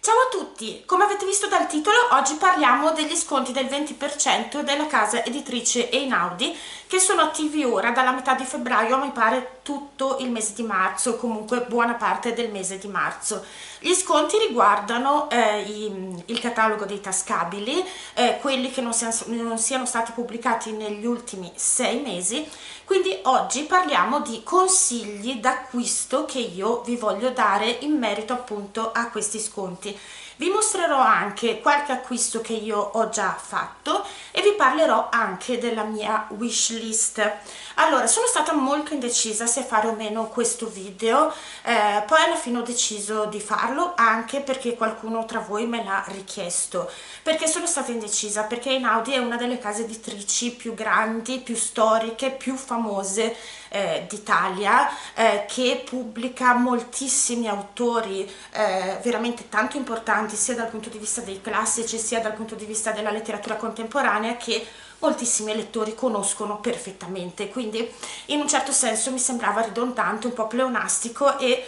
Ciao a tutti! Come avete visto dal titolo, oggi parliamo degli sconti del 20% della casa editrice Einaudi, che sono attivi ora dalla metà di febbraio, mi pare tutto il mese di marzo, comunque buona parte del mese di marzo. Gli sconti riguardano il catalogo dei tascabili, quelli che non siano stati pubblicati negli ultimi 6 mesi, quindi oggi parliamo di consigli d'acquisto che io vi voglio dare in merito appunto a questi sconti. Vi mostrerò anche qualche acquisto che io ho già fatto e vi parlerò anche della mia wish list. Allora, sono stata molto indecisa se fare o meno questo video, poi alla fine ho deciso di farlo anche perché qualcuno tra voi me l'ha richiesto. Perché sono stata indecisa? Perché Einaudi è una delle case editrici più grandi, più storiche, più famose d'Italia, che pubblica moltissimi autori veramente tanto importanti sia dal punto di vista dei classici sia dal punto di vista della letteratura contemporanea, che moltissimi lettori conoscono perfettamente, quindi in un certo senso mi sembrava ridondante, un po' pleonastico e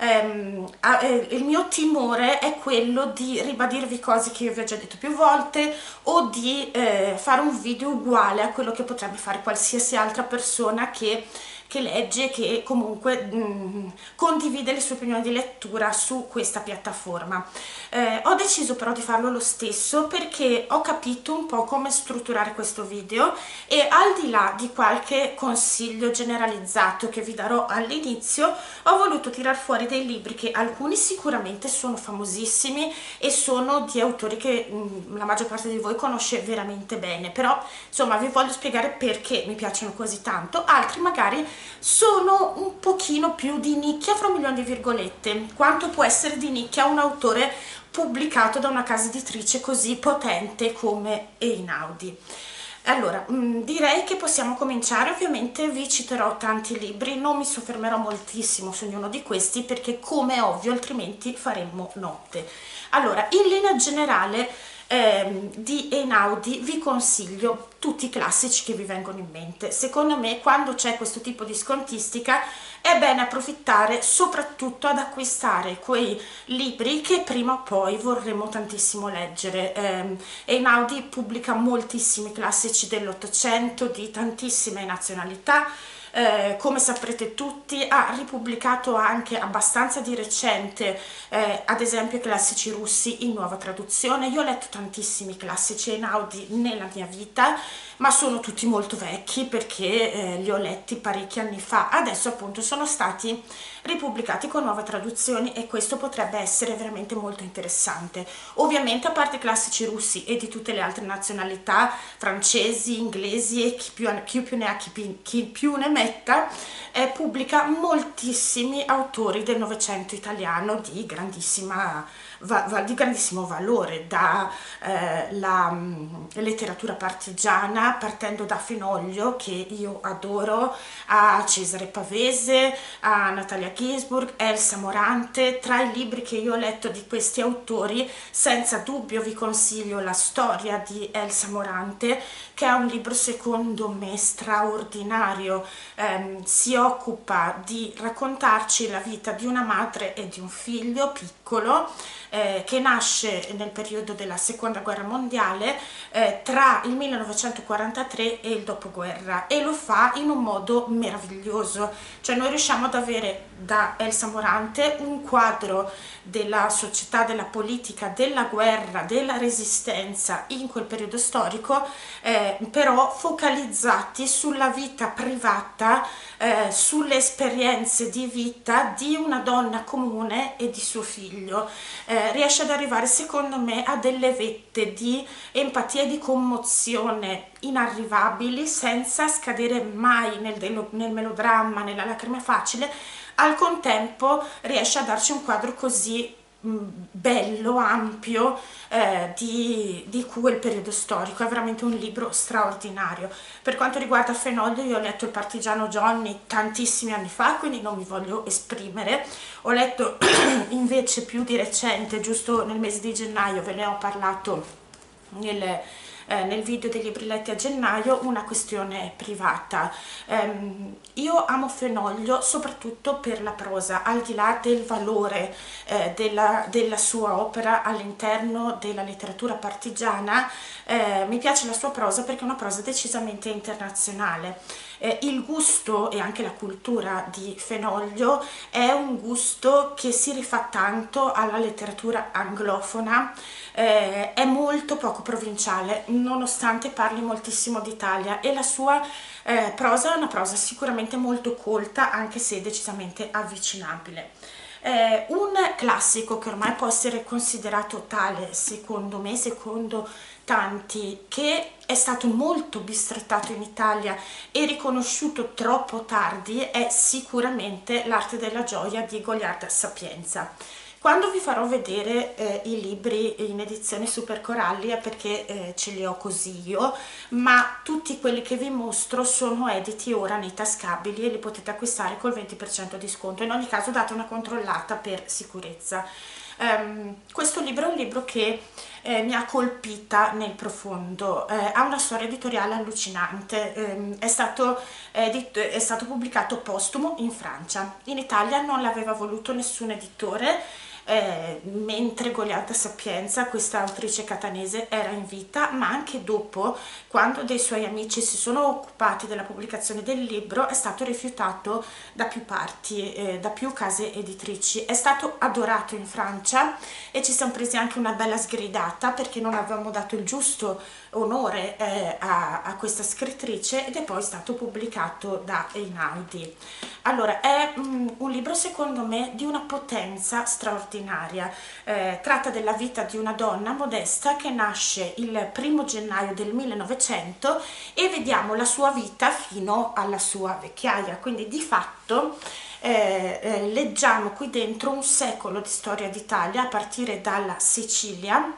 il mio timore è quello di ribadirvi cose che io vi ho già detto più volte o di fare un video uguale a quello che potrebbe fare qualsiasi altra persona che legge, che comunque condivide le sue opinioni di lettura su questa piattaforma. Ho deciso però di farlo lo stesso perché ho capito un po' come strutturare questo video e al di là di qualche consiglio generalizzato che vi darò all'inizio, ho voluto tirar fuori dei libri che alcuni sicuramente sono famosissimi e sono di autori che la maggior parte di voi conosce veramente bene, però insomma vi voglio spiegare perché mi piacciono così tanto. Altri magari sono un pochino più di nicchia, fra un milione di virgolette, quanto può essere di nicchia un autore pubblicato da una casa editrice così potente come Einaudi. Allora, direi che possiamo cominciare. Ovviamente vi citerò tanti libri, non mi soffermerò moltissimo su ognuno di questi perché, come è ovvio, altrimenti faremmo notte. Allora, in linea generale di Einaudi vi consiglio tutti i classici che vi vengono in mente. Secondo me, quando c'è questo tipo di scontistica, è bene approfittare soprattutto ad acquistare quei libri che prima o poi vorremmo tantissimo leggere. Einaudi pubblica moltissimi classici dell'Ottocento di tantissime nazionalità. Come saprete tutti, ha ripubblicato anche abbastanza di recente ad esempio i classici russi in nuova traduzione. Io ho letto tantissimi classici Einaudi nella mia vita, ma sono tutti molto vecchi perché li ho letti parecchi anni fa. Adesso appunto sono stati ripubblicati con nuove traduzioni e questo potrebbe essere veramente molto interessante. Ovviamente, a parte i classici russi e di tutte le altre nazionalità, francesi, inglesi e chi più ne ha chi più ne metta, pubblica moltissimi autori del Novecento italiano di grandissimo valore, da la letteratura partigiana, partendo da Fenoglio, che io adoro, a Cesare Pavese, a Natalia Ginzburg, Elsa Morante. Tra i libri che io ho letto di questi autori, senza dubbio vi consiglio La storia di Elsa Morante, che è un libro secondo me straordinario. Si occupa di raccontarci la vita di una madre e di un figlio piccolo che nasce nel periodo della seconda guerra mondiale, tra il 1943 e il dopoguerra, e lo fa in un modo meraviglioso. Cioè noi riusciamo ad avere da Elsa Morante un quadro della società, della politica, della guerra, della resistenza in quel periodo storico, però focalizzati sulla vita privata, sulle esperienze di vita di una donna comune e di suo figlio. Riesce ad arrivare secondo me a delle vette di empatia e di commozione inarrivabili, senza scadere mai nel melodramma, nella lacrima facile. Al contempo riesce a darci un quadro così bello, ampio, di quel periodo storico. È veramente un libro straordinario. Per quanto riguarda Fenoglio, io ho letto Il partigiano Johnny tantissimi anni fa, quindi non mi voglio esprimere. Ho letto invece più di recente, giusto nel mese di gennaio, ve ne ho parlato nel video dei libri letti a gennaio, una questione privata. Io amo Fenoglio soprattutto per la prosa, al di là del valore della sua opera all'interno della letteratura partigiana. Mi piace la sua prosa perché è una prosa decisamente internazionale. Il gusto e anche la cultura di Fenoglio è un gusto che si rifà tanto alla letteratura anglofona, è molto poco provinciale nonostante parli moltissimo d'Italia, e la sua prosa è una prosa sicuramente molto colta, anche se decisamente avvicinabile. Un classico che ormai può essere considerato tale, secondo me, secondo tanti, che è stato molto bistrattato in Italia e riconosciuto troppo tardi, è sicuramente L'arte della gioia di Goliarda Sapienza. Quando vi farò vedere i libri in edizione Super Coralli è perché ce li ho così io, ma tutti quelli che vi mostro sono editi ora nei tascabili e li potete acquistare col 20% di sconto. In ogni caso date una controllata per sicurezza. Questo libro è un libro che mi ha colpita nel profondo, ha una storia editoriale allucinante, è stato pubblicato postumo in Francia. In Italia non l'aveva voluto nessun editore, mentre Goliarda Sapienza, questa autrice catanese, era in vita, ma anche dopo, quando dei suoi amici si sono occupati della pubblicazione del libro, è stato rifiutato da più parti, da più case editrici. È stato adorato in Francia e ci siamo presi anche una bella sgridata perché non avevamo dato il giusto onore a questa scrittrice, ed è poi stato pubblicato da Einaudi. Allora, è un libro secondo me di una potenza straordinaria. Tratta della vita di una donna modesta che nasce il 1° gennaio del 1900 e vediamo la sua vita fino alla sua vecchiaia, quindi di fatto leggiamo qui dentro un secolo di storia d'Italia a partire dalla Sicilia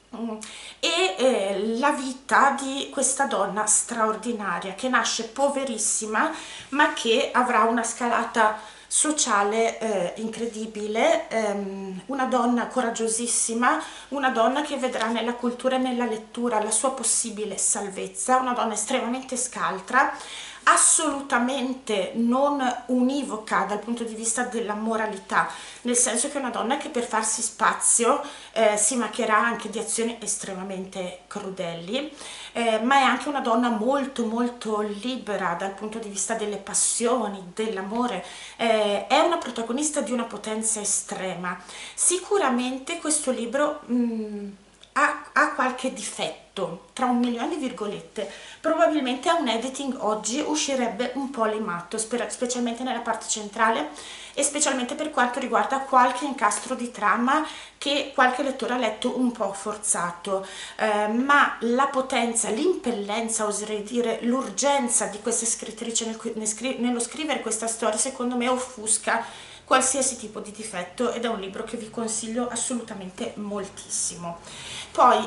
e la vita di questa donna straordinaria che nasce poverissima ma che avrà una scalata sociale incredibile, una donna coraggiosissima, una donna che vedrà nella cultura e nella lettura la sua possibile salvezza, una donna estremamente scaltra, assolutamente non univoca dal punto di vista della moralità, nel senso che è una donna che per farsi spazio si macchierà anche di azioni estremamente crudeli, ma è anche una donna molto molto libera dal punto di vista delle passioni, dell'amore, è una protagonista di una potenza estrema. Sicuramente questo libro ha qualche difetto, tra 1.000.000 di virgolette. Probabilmente a un editing oggi uscirebbe un po' limato, specialmente nella parte centrale e specialmente per quanto riguarda qualche incastro di trama che qualche lettore ha letto un po' forzato, ma la potenza, l'impellenza, oserei dire l'urgenza di questa scrittrice nello scrivere questa storia, secondo me offusca qualsiasi tipo di difetto, ed è un libro che vi consiglio assolutamente moltissimo. Poi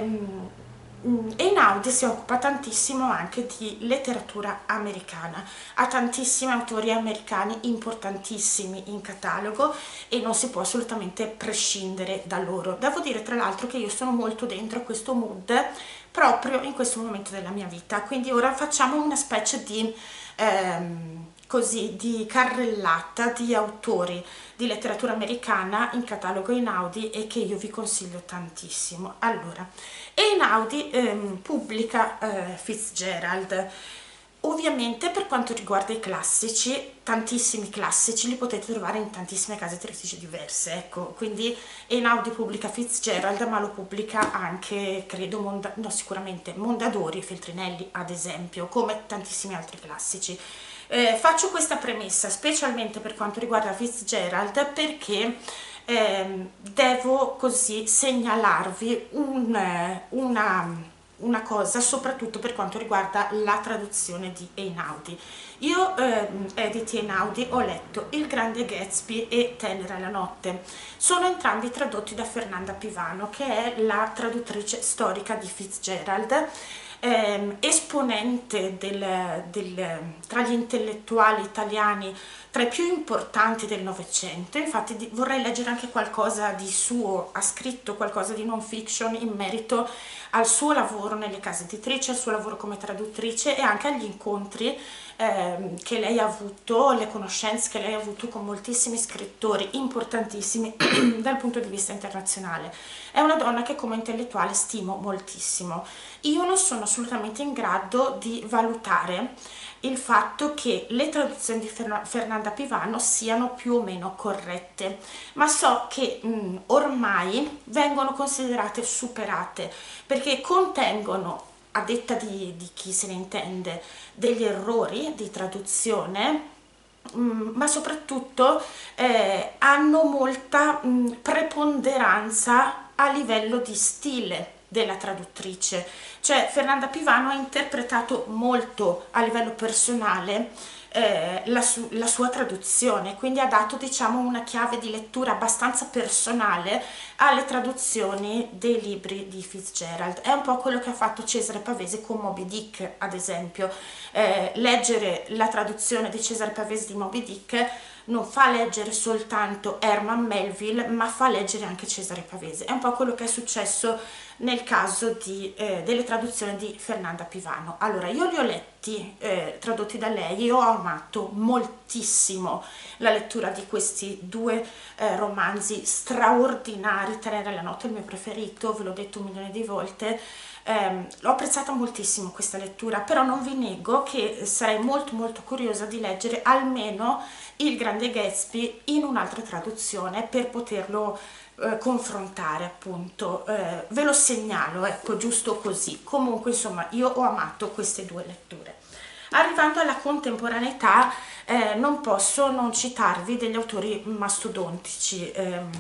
Einaudi si occupa tantissimo anche di letteratura americana, ha tantissimi autori americani importantissimi in catalogo e non si può assolutamente prescindere da loro. Devo dire tra l'altro che io sono molto dentro questo mood proprio in questo momento della mia vita, quindi ora facciamo una specie di così di carrellata di autori di letteratura americana in catalogo Einaudi e che io vi consiglio tantissimo. Allora, Einaudi pubblica Fitzgerald. Ovviamente per quanto riguarda i classici, tantissimi classici li potete trovare in tantissime case editrici diverse, ecco, quindi Einaudi pubblica Fitzgerald, ma lo pubblica anche, credo, sicuramente Mondadori e Feltrinelli ad esempio, come tantissimi altri classici. Faccio questa premessa specialmente per quanto riguarda Fitzgerald perché devo così segnalarvi una cosa, soprattutto per quanto riguarda la traduzione di Einaudi. Io Edith Einaudi ho letto Il Grande Gatsby e Tenera la notte, sono entrambi tradotti da Fernanda Pivano, che è la traduttrice storica di Fitzgerald. esponente tra gli intellettuali italiani, tra i più importanti del Novecento. Infatti vorrei leggere anche qualcosa di suo, ha scritto qualcosa di non fiction in merito al suo lavoro nelle case editrici, al suo lavoro come traduttrice e anche agli incontri che lei ha avuto, le conoscenze che lei ha avuto con moltissimi scrittori importantissimi dal punto di vista internazionale. È una donna che come intellettuale stimo moltissimo. Io non sono assolutamente in grado di valutare il fatto che le traduzioni di Fernanda Pivano siano più o meno corrette, ma so che ormai vengono considerate superate perché contengono, a detta di chi se ne intende, degli errori di traduzione, ma soprattutto hanno molta preponderanza a livello di stile della traduttrice. Cioè Fernanda Pivano ha interpretato molto a livello personale la sua traduzione, quindi ha dato, diciamo, una chiave di lettura abbastanza personale alle traduzioni dei libri di Fitzgerald. È un po' quello che ha fatto Cesare Pavese con Moby Dick, ad esempio. Leggere la traduzione di Cesare Pavese di Moby Dick non fa leggere soltanto Herman Melville, ma fa leggere anche Cesare Pavese. È un po' quello che è successo nel caso delle traduzioni di Fernanda Pivano. Allora, io li ho letti, tradotti da lei, e ho amato moltissimo la lettura di questi due romanzi straordinari. Tenere la notte è il mio preferito, ve l'ho detto un milione di volte. L'ho apprezzata moltissimo questa lettura, però non vi nego che sarei molto molto curiosa di leggere almeno Il Grande Gatsby in un'altra traduzione per poterlo confrontare, appunto. Ve lo segnalo, ecco, giusto così. Comunque, insomma, io ho amato queste due letture. Arrivando alla contemporaneità, non posso non citarvi degli autori mastodontici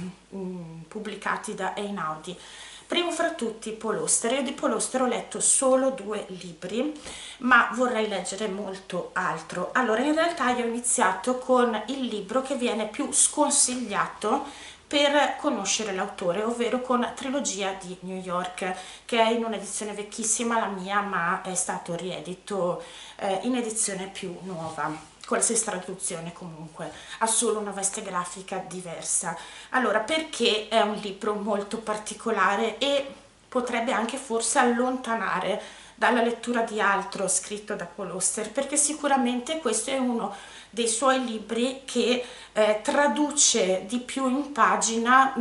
pubblicati da Einaudi. Primo fra tutti Paul Auster. Io di Paul Auster ho letto solo 2 libri, ma vorrei leggere molto altro. Allora, in realtà io ho iniziato con il libro che viene più sconsigliato per conoscere l'autore, ovvero con Trilogia di New York, che è in un'edizione vecchissima, la mia, ma è stato riedito in edizione più nuova. Qualsiasi traduzione comunque ha solo una veste grafica diversa. Allora, perché è un libro molto particolare e potrebbe anche forse allontanare dalla lettura di altro scritto da Paul Auster, perché sicuramente questo è uno dei suoi libri che traduce di più in pagina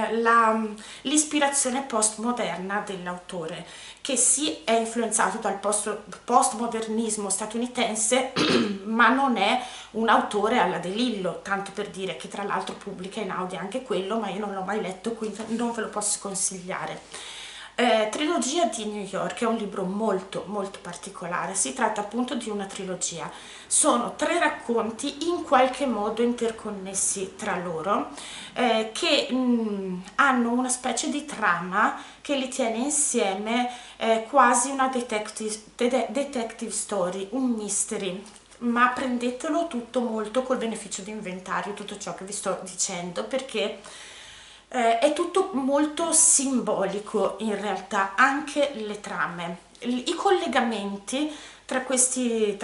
l'ispirazione postmoderna dell'autore, che sì è influenzato dal postmodernismo statunitense, ma non è un autore alla De Lillo, tanto per dire, che tra l'altro pubblica Einaudi anche quello, ma io non l'ho mai letto, quindi non ve lo posso consigliare. Trilogia di New York è un libro molto molto particolare. Si tratta appunto di una trilogia, sono 3 racconti in qualche modo interconnessi tra loro, che hanno una specie di trama che li tiene insieme, quasi una detective story, un mystery, ma prendetelo tutto molto col beneficio di inventario, tutto ciò che vi sto dicendo, perché è tutto molto simbolico in realtà, anche le trame, i collegamenti tra questi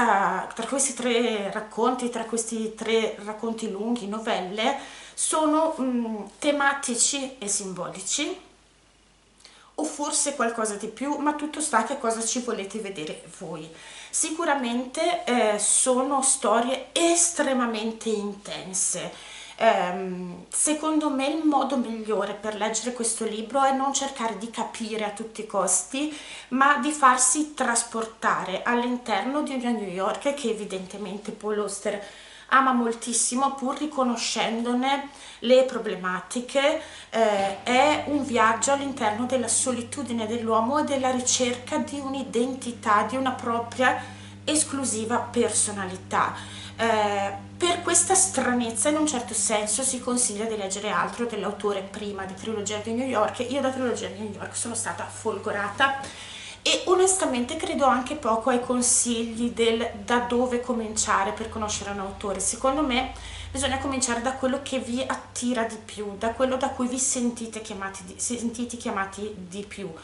3 racconti, tra questi 3 racconti lunghi, novelle, sono tematici e simbolici, o forse qualcosa di più, ma tutto sta che cosa ci volete vedere voi. Sicuramente sono storie estremamente intense. Secondo me il modo migliore per leggere questo libro è non cercare di capire a tutti i costi, ma di farsi trasportare all'interno di una New York che evidentemente Paul Auster ama moltissimo, pur riconoscendone le problematiche. È un viaggio all'interno della solitudine dell'uomo e della ricerca di un'identità, di una propria esclusiva personalità. Per questa stranezza, in un certo senso, si consiglia di leggere altro dell'autore prima di Trilogia di New York. Io da Trilogia di New York sono stata folgorata e onestamente credo anche poco ai consigli del da dove cominciare per conoscere un autore. Secondo me bisogna cominciare da quello che vi attira di più, da quello da cui vi sentite chiamati di più.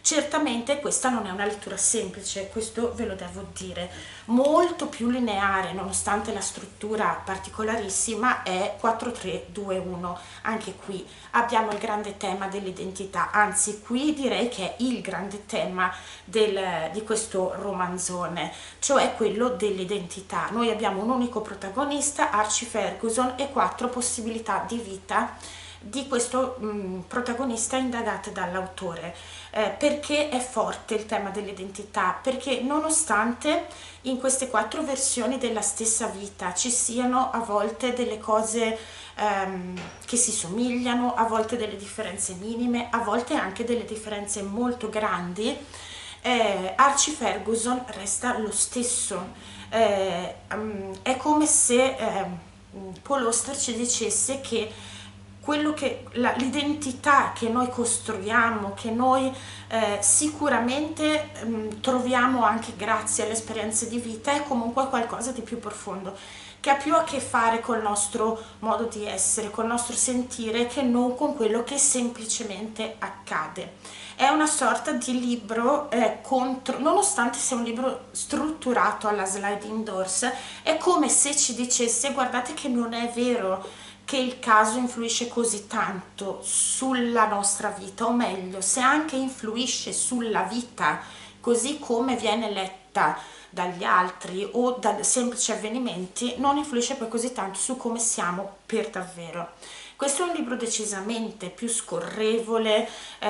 Certamente questa non è una lettura semplice, questo ve lo devo dire, molto più lineare, nonostante la struttura particolarissima, è 4-3-2-1. Anche qui abbiamo il grande tema dell'identità, anzi qui direi che è il grande tema di questo romanzone, cioè quello dell'identità. Noi abbiamo un unico protagonista, Archie Ferguson, e 4 possibilità di vita di questo protagonista indagate dall'autore. Perché è forte il tema dell'identità? Perché nonostante in queste 4 versioni della stessa vita ci siano a volte delle cose che si somigliano, a volte delle differenze minime, a volte anche delle differenze molto grandi, Archie Ferguson resta lo stesso. È come se Paul Auster ci dicesse che l'identità che noi costruiamo, che noi sicuramente troviamo anche grazie alle esperienze di vita, è comunque qualcosa di più profondo, che ha più a che fare col nostro modo di essere, col nostro sentire, che non con quello che semplicemente accade. È una sorta di libro nonostante sia un libro strutturato alla sliding doors, è come se ci dicesse: guardate che non è vero che il caso influisce così tanto sulla nostra vita, o meglio, se anche influisce sulla vita così come viene letta dagli altri o da semplici avvenimenti, non influisce poi così tanto su come siamo per davvero. Questo è un libro decisamente più scorrevole,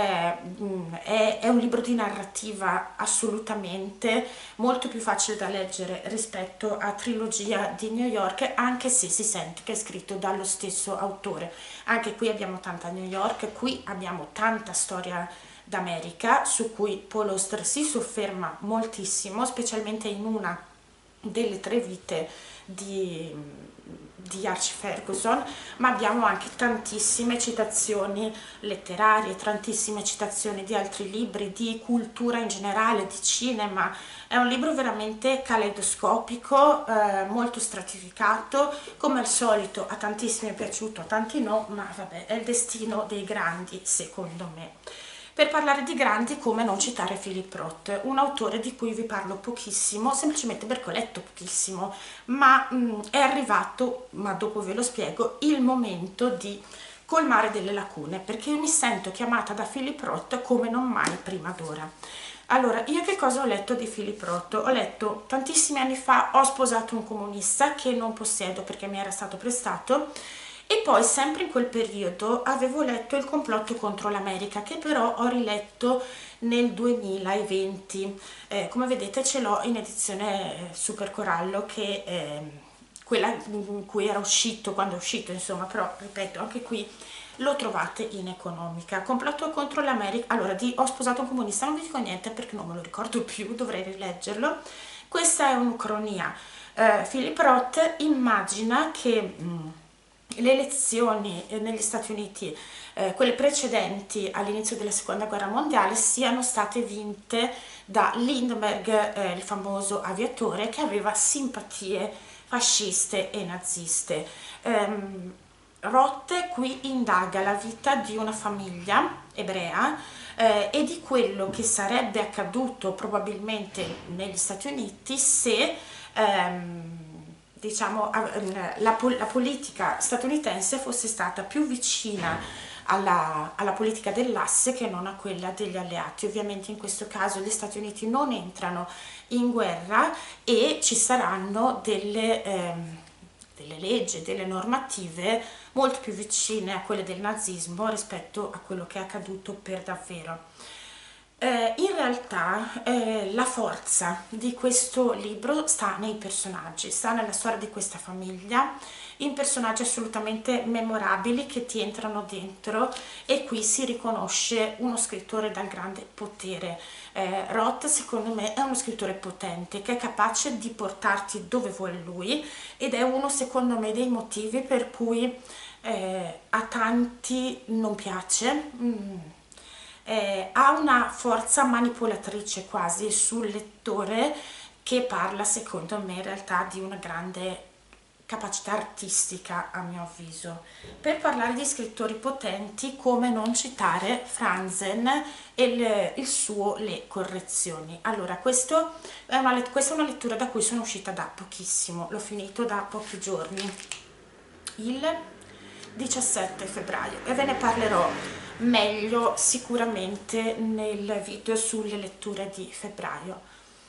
è un libro di narrativa assolutamente, molto più facile da leggere rispetto a Trilogia di New York, anche se si sente che è scritto dallo stesso autore. Anche qui abbiamo tanta New York, qui abbiamo tanta storia d'America, su cui Paul Auster si sofferma moltissimo, specialmente in una delle 3 vite di Archie Ferguson, ma abbiamo anche tantissime citazioni letterarie, tantissime citazioni di altri libri, di cultura in generale, di cinema. È un libro veramente caleidoscopico, molto stratificato, come al solito a tantissimi è piaciuto, a tanti no, ma vabbè, è il destino dei grandi, secondo me. Per parlare di grandi, come non citare Philip Roth, un autore di cui vi parlo pochissimo, semplicemente perché ho letto pochissimo, ma è arrivato, ma dopo ve lo spiego, il momento di colmare delle lacune, perché io mi sento chiamata da Philip Roth come non mai prima d'ora. Allora, io che cosa ho letto di Philip Roth? Ho letto tantissimi anni fa Ho sposato un comunista, che non possiedo perché mi era stato prestato, e poi sempre in quel periodo avevo letto Il complotto contro l'America, che però ho riletto nel 2020. Come vedete ce l'ho in edizione Super Corallo, che è quella in cui era uscito, quando è uscito insomma, però ripeto, anche qui lo trovate in economica. Complotto contro l'America, allora di Ho sposato un comunista non vi dico niente perché non me lo ricordo più, dovrei rileggerlo. Questa è un'ucronia. Philip Roth immagina che le elezioni negli Stati Uniti, quelle precedenti all'inizio della seconda guerra mondiale, siano state vinte da Lindbergh, il famoso aviatore, che aveva simpatie fasciste e naziste. Roth qui indaga la vita di una famiglia ebrea e di quello che sarebbe accaduto probabilmente negli Stati Uniti se diciamo la politica statunitense fosse stata più vicina alla politica dell'asse che non a quella degli alleati. Ovviamente in questo caso gli Stati Uniti non entrano in guerra e ci saranno delle leggi, delle normative molto più vicine a quelle del nazismo rispetto a quello che è accaduto per davvero. In realtà la forza di questo libro sta nei personaggi, sta nella storia di questa famiglia, in personaggi assolutamente memorabili che ti entrano dentro, e qui si riconosce uno scrittore dal grande potere. Roth secondo me è uno scrittore potente che è capace di portarti dove vuole lui, ed è uno secondo me dei motivi per cui a tanti non piace. Ha una forza manipolatrice quasi sul lettore, che parla secondo me in realtà di una grande capacità artistica, a mio avviso. Per parlare di scrittori potenti, come non citare Franzen e il suo Le correzioni. Allora, questa è una lettura da cui sono uscita da pochissimo, l'ho finito da pochi giorni, il 17 febbraio, e ve ne parlerò meglio sicuramente nel video sulle letture di febbraio.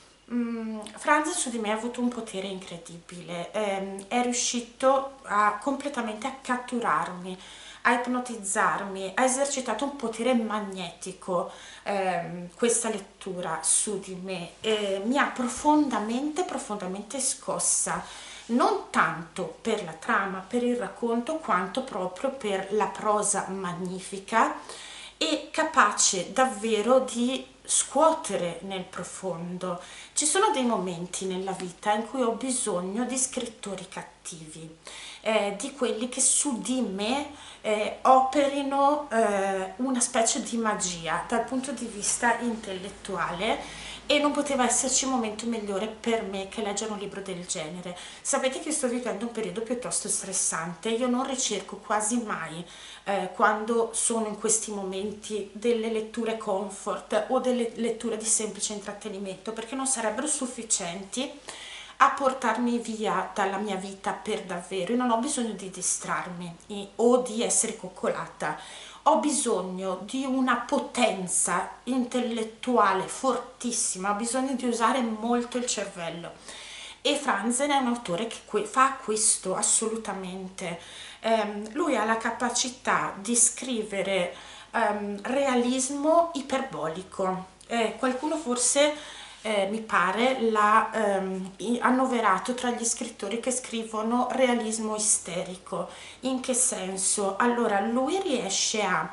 Franz su di me ha avuto un potere incredibile, è riuscito completamente a catturarmi, a ipnotizzarmi, ha esercitato un potere magnetico, questa lettura su di me, mi ha profondamente scossa, non tanto per la trama, per il racconto, quanto proprio per la prosa magnifica e capace davvero di scuotere nel profondo. Ci sono dei momenti nella vita in cui ho bisogno di scrittori cattivi, di quelli che su di me operino una specie di magia dal punto di vista intellettuale, e non poteva esserci un momento migliore per me che leggere un libro del genere. Sapete che sto vivendo un periodo piuttosto stressante, io non ricerco quasi mai quando sono in questi momenti delle letture comfort o delle letture di semplice intrattenimento, perché non sarebbero sufficienti a portarmi via dalla mia vita per davvero. Io non ho bisogno di distrarmi o di essere coccolata, ho bisogno di una potenza intellettuale fortissima, ho bisogno di usare molto il cervello, e Franzen è un autore che fa questo assolutamente. Lui ha la capacità di scrivere realismo iperbolico. Qualcuno forse mi pare l'ha annoverato tra gli scrittori che scrivono realismo isterico. In che senso? Allora, lui riesce a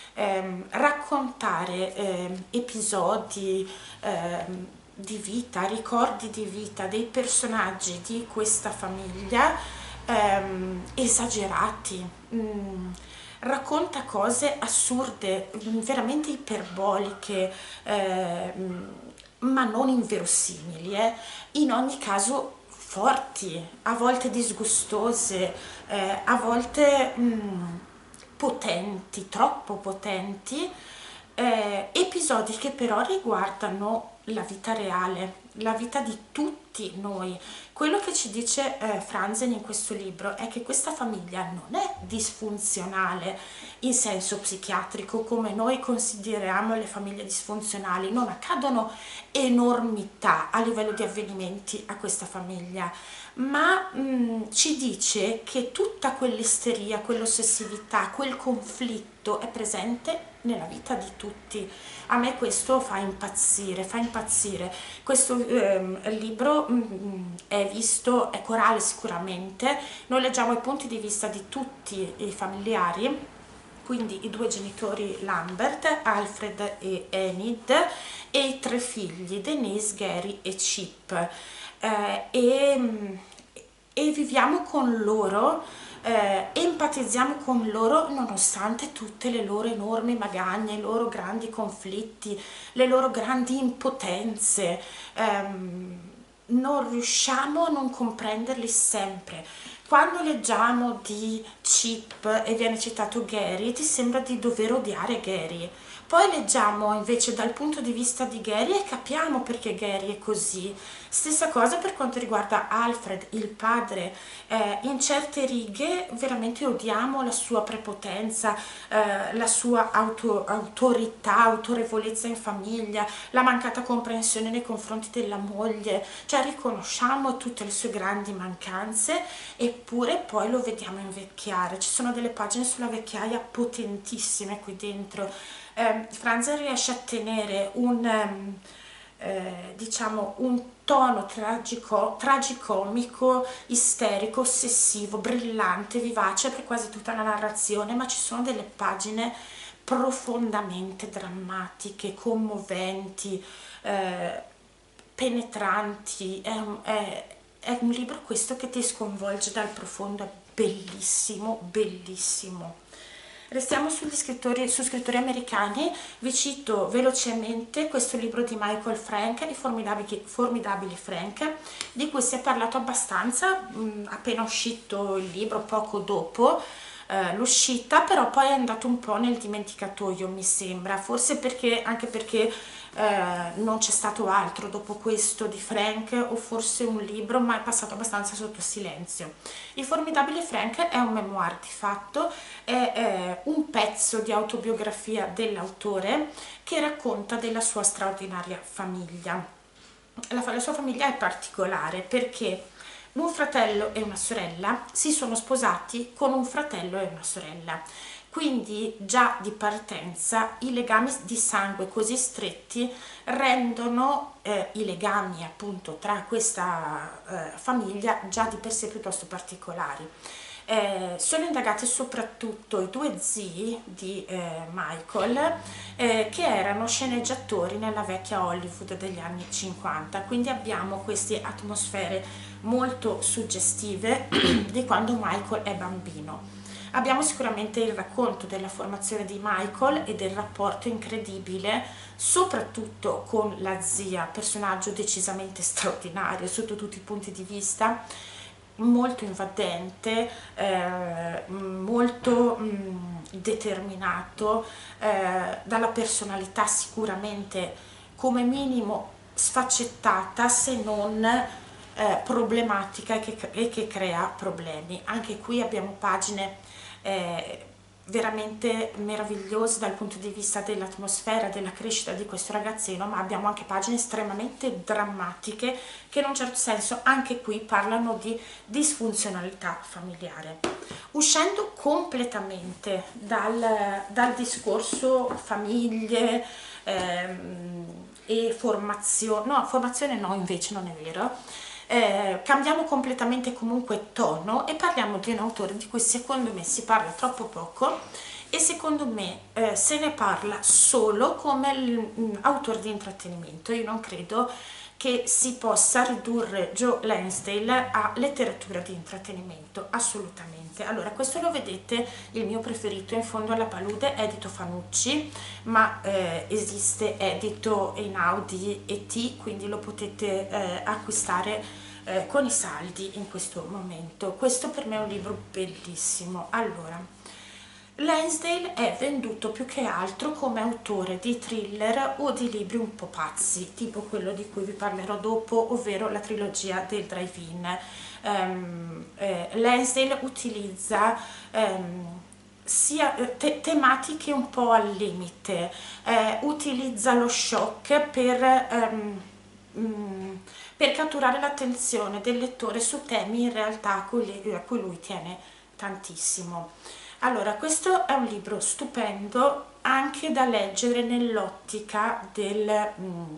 raccontare episodi di vita, ricordi di vita dei personaggi di questa famiglia esagerati. Racconta cose assurde, veramente iperboliche, ma non inverosimili, in ogni caso forti, a volte disgustose, a volte potenti, troppo potenti, episodi che però riguardano la vita reale, la vita di tutti noi. Quello che ci dice Franzen in questo libro è che questa famiglia non è disfunzionale in senso psichiatrico come noi consideriamo le famiglie disfunzionali, non accadono enormità a livello di avvenimenti a questa famiglia, ma ci dice che tutta quell'isteria, quell'ossessività, quel conflitto è presente nella vita di tutti. A me questo fa impazzire, fa impazzire. Questo libro è visto, è corale sicuramente, noi leggiamo i punti di vista di tutti i familiari, quindi i due genitori Lambert, Alfred e Enid, e i tre figli Denise, Gary e Chip, e viviamo con loro, empatizziamo con loro nonostante tutte le loro enormi magagne, i loro grandi conflitti, le loro grandi impotenze. Non riusciamo a non comprenderli sempre. Quando leggiamo di Chip e viene citato Gary, ti sembra di dover odiare Gary. Poi leggiamo invece dal punto di vista di Gary e capiamo perché Gary è così. Stessa cosa per quanto riguarda Alfred, il padre. In certe righe veramente odiamo la sua prepotenza, la sua autorità, autorevolezza in famiglia, la mancata comprensione nei confronti della moglie, cioè riconosciamo tutte le sue grandi mancanze, eppure poi lo vediamo invecchiare. Ci sono delle pagine sulla vecchiaia potentissime qui dentro. Franzen riesce a tenere diciamo un tono tragicomico, isterico, ossessivo, brillante, vivace per quasi tutta la narrazione, ma ci sono delle pagine profondamente drammatiche, commoventi, penetranti. È un libro questo che ti sconvolge dal profondo, è bellissimo, bellissimo. Restiamo su scrittori americani. Vi cito velocemente questo libro di Michael Frank, I formidabili Frank, di cui si è parlato abbastanza, appena uscito il libro, poco dopo l'uscita, però poi è andato un po' nel dimenticatoio, mi sembra, forse anche perché non c'è stato altro dopo questo di Frank, o forse un libro, ma è passato abbastanza sotto silenzio. Il formidabile Frank è un memoir di fatto, è un pezzo di autobiografia dell'autore che racconta della sua straordinaria famiglia. La sua famiglia è particolare perché un fratello e una sorella si sono sposati con un fratello e una sorella, quindi già di partenza i legami di sangue così stretti rendono i legami appunto tra questa famiglia già di per sé piuttosto particolari. Sono indagati soprattutto i due zii di Michael, che erano sceneggiatori nella vecchia Hollywood degli anni 50, quindi abbiamo queste atmosfere molto suggestive di quando Michael è bambino. Abbiamo sicuramente il racconto della formazione di Michael e del rapporto incredibile, soprattutto con la zia, personaggio decisamente straordinario sotto tutti i punti di vista, molto invadente, molto determinato, dalla personalità sicuramente come minimo sfaccettata, se non problematica, e che crea problemi. Anche qui abbiamo pagine veramente meravigliose dal punto di vista dell'atmosfera, della crescita di questo ragazzino, ma abbiamo anche pagine estremamente drammatiche che in un certo senso anche qui parlano di disfunzionalità familiare. Uscendo completamente dal discorso famiglie e formazione no, invece non è vero. Cambiamo completamente comunque tono e parliamo di un autore di cui secondo me si parla troppo poco, e secondo me se ne parla solo come autore di intrattenimento. Io non credo che si possa ridurre Joe Lansdale a letteratura di intrattenimento, assolutamente. Allora, questo lo vedete, il mio preferito in fondo alla palude, edito Fanucci, ma esiste edito Einaudi ET, quindi lo potete acquistare con i saldi in questo momento. Questo per me è un libro bellissimo. Allora, Lansdale è venduto più che altro come autore di thriller o di libri un po' pazzi, tipo quello di cui vi parlerò dopo, ovvero la trilogia del drive-in. Lansdale utilizza sia tematiche un po' al limite, utilizza lo shock per catturare l'attenzione del lettore su temi in realtà a cui lui tiene tantissimo. Allora, questo è un libro stupendo anche da leggere nell'ottica del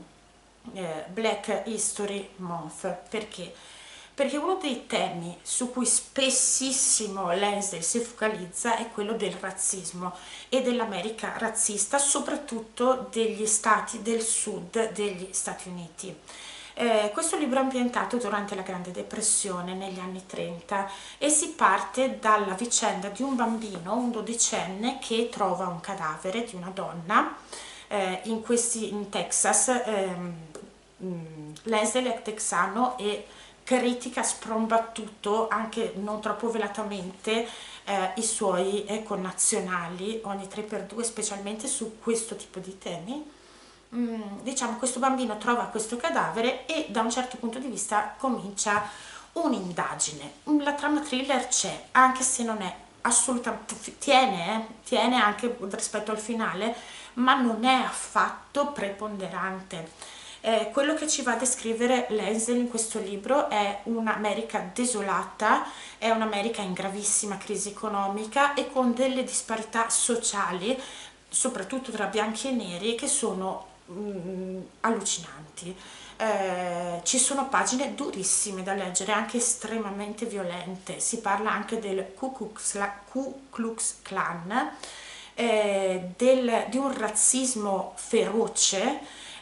Black History Month. Perché? Perché uno dei temi su cui spessissimo Lansdale si focalizza è quello del razzismo e dell'America razzista, soprattutto degli stati del sud degli Stati Uniti. Questo libro è ambientato durante la Grande Depressione negli anni 30 e si parte dalla vicenda di un bambino, un dodicenne, che trova un cadavere di una donna in Texas. Lansdale è texano e critica sprombattuto, anche non troppo velatamente, i suoi connazionali ogni 3x2, specialmente su questo tipo di temi. Diciamo, questo bambino trova questo cadavere e da un certo punto di vista comincia un'indagine. La trama thriller c'è, anche se non è assolutamente, tiene anche rispetto al finale, ma non è affatto preponderante. Quello che ci va a descrivere Lansdale in questo libro è un'America desolata, è un'America in gravissima crisi economica e con delle disparità sociali, soprattutto tra bianchi e neri, che sono allucinanti. Ci sono pagine durissime da leggere, anche estremamente violente. Si parla anche del Ku Klux Klan, di un razzismo feroce,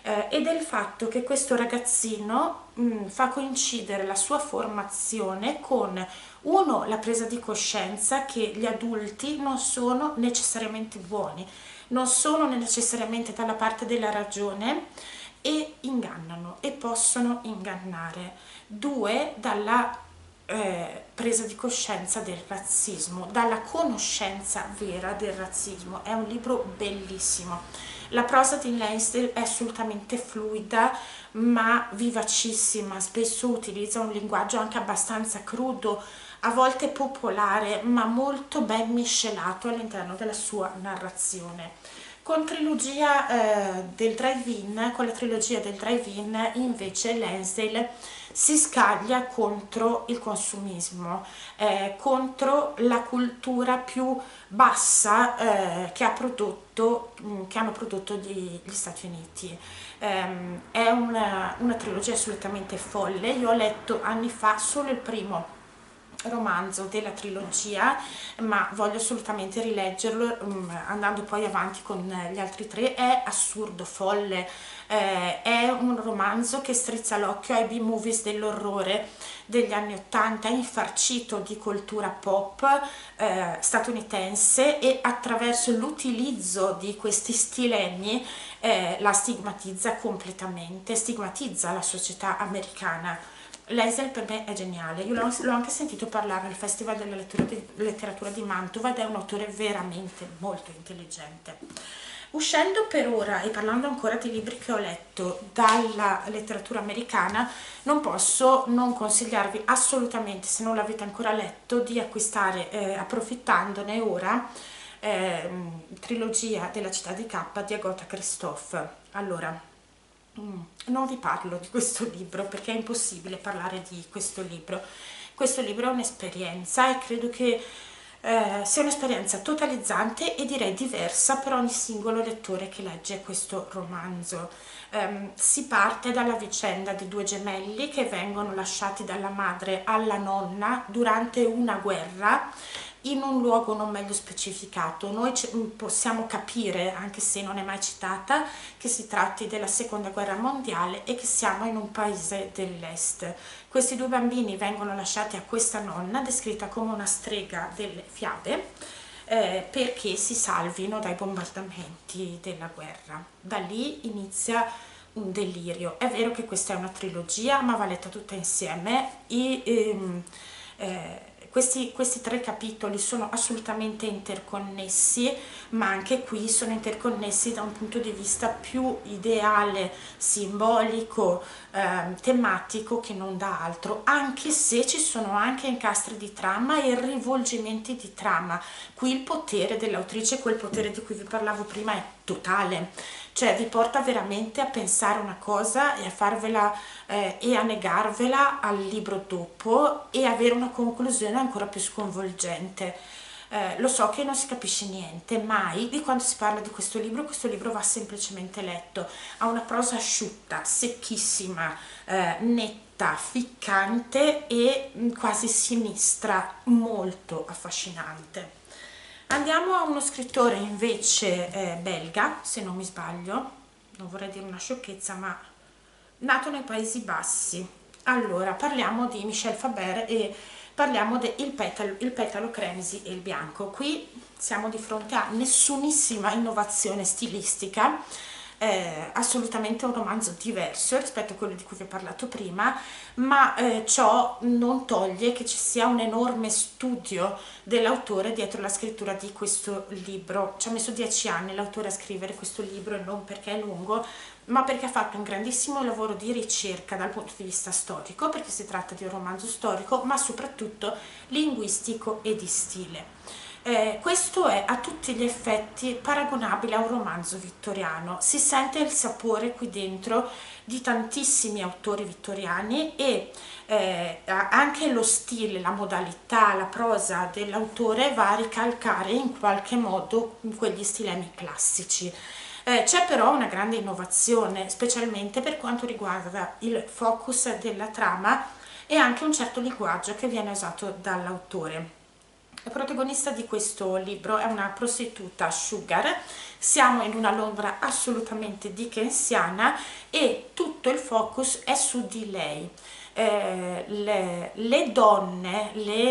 e del fatto che questo ragazzino fa coincidere la sua formazione con uno, la presa di coscienza che gli adulti non sono necessariamente buoni, non sono necessariamente dalla parte della ragione e ingannano e possono ingannare. Due, dalla presa di coscienza del razzismo, dalla conoscenza vera del razzismo. È un libro bellissimo. La prosa di Lansdale è assolutamente fluida ma vivacissima, spesso utilizza un linguaggio anche abbastanza crudo, a volte popolare, ma molto ben miscelato all'interno della sua narrazione. Con la trilogia del drive-in invece Lansdale si scaglia contro il consumismo, contro la cultura più bassa che hanno prodotto gli Stati Uniti. È una trilogia assolutamente folle. Io ho letto anni fa solo il primo romanzo della trilogia, ma voglio assolutamente rileggerlo, andando poi avanti con gli altri tre. È assurdo, folle, è un romanzo che strizza l'occhio ai B-movies dell'orrore degli anni 80, infarcito di cultura pop statunitense, e attraverso l'utilizzo di questi stilemi la stigmatizza completamente, stigmatizza la società americana. Lansdale per me è geniale, io l'ho anche sentito parlare al Festival della letteratura di Mantova ed è un autore veramente molto intelligente. Uscendo per ora e parlando ancora di libri che ho letto dalla letteratura americana, non posso non consigliarvi assolutamente, se non l'avete ancora letto, di acquistare, approfittandone ora, trilogia della città di K di Agatha Christophe. Allora, non vi parlo di questo libro perché è impossibile parlare di questo libro. Questo libro è un'esperienza e credo che sia un'esperienza totalizzante e direi diversa per ogni singolo lettore che legge questo romanzo. Si parte dalla vicenda di due gemelli che vengono lasciati dalla madre alla nonna durante una guerra in un luogo non meglio specificato. Noi possiamo capire, anche se non è mai citata, che si tratti della seconda guerra mondiale e che siamo in un paese dell'est. Questi due bambini vengono lasciati a questa nonna, descritta come una strega delle fiabe, perché si salvino dai bombardamenti della guerra. Da lì inizia un delirio. È vero che questa è una trilogia, ma va letta tutta insieme. Questi tre capitoli sono assolutamente interconnessi, ma anche qui sono interconnessi da un punto di vista più ideale, simbolico, tematico, che non da altro, anche se ci sono anche incastri di trama e rivolgimenti di trama. Qui il potere dell'autrice, quel potere di cui vi parlavo prima, è totale, cioè vi porta veramente a pensare una cosa e a farvela e a negarvela al libro dopo e avere una conclusione ancora più sconvolgente. Lo so che non si capisce niente mai di quando si parla di questo libro va semplicemente letto. Ha una prosa asciutta, secchissima, netta, ficcante e quasi sinistra, molto affascinante. Andiamo a uno scrittore invece belga, se non mi sbaglio, non vorrei dire una sciocchezza, ma nato nei Paesi Bassi. Allora, parliamo di Michel Faber e parliamo di il petalo cremisi e il bianco. Qui siamo di fronte a nessunissima innovazione stilistica, assolutamente un romanzo diverso rispetto a quello di cui vi ho parlato prima, ma ciò non toglie che ci sia un enorme studio dell'autore dietro la scrittura di questo libro. Ci ha messo 10 anni l'autore a scrivere questo libro, e non perché è lungo, ma perché ha fatto un grandissimo lavoro di ricerca dal punto di vista storico, perché si tratta di un romanzo storico, ma soprattutto linguistico e di stile. Questo è a tutti gli effetti paragonabile a un romanzo vittoriano. Si sente il sapore qui dentro di tantissimi autori vittoriani e anche lo stile, la modalità, la prosa dell'autore va a ricalcare in qualche modo quegli stilemi classici. C'è però una grande innovazione, specialmente per quanto riguarda il focus della trama e anche un certo linguaggio che viene usato dall'autore. La protagonista di questo libro è una prostituta sugar, siamo in una Londra assolutamente dickensiana e tutto il focus è su di lei. Le donne,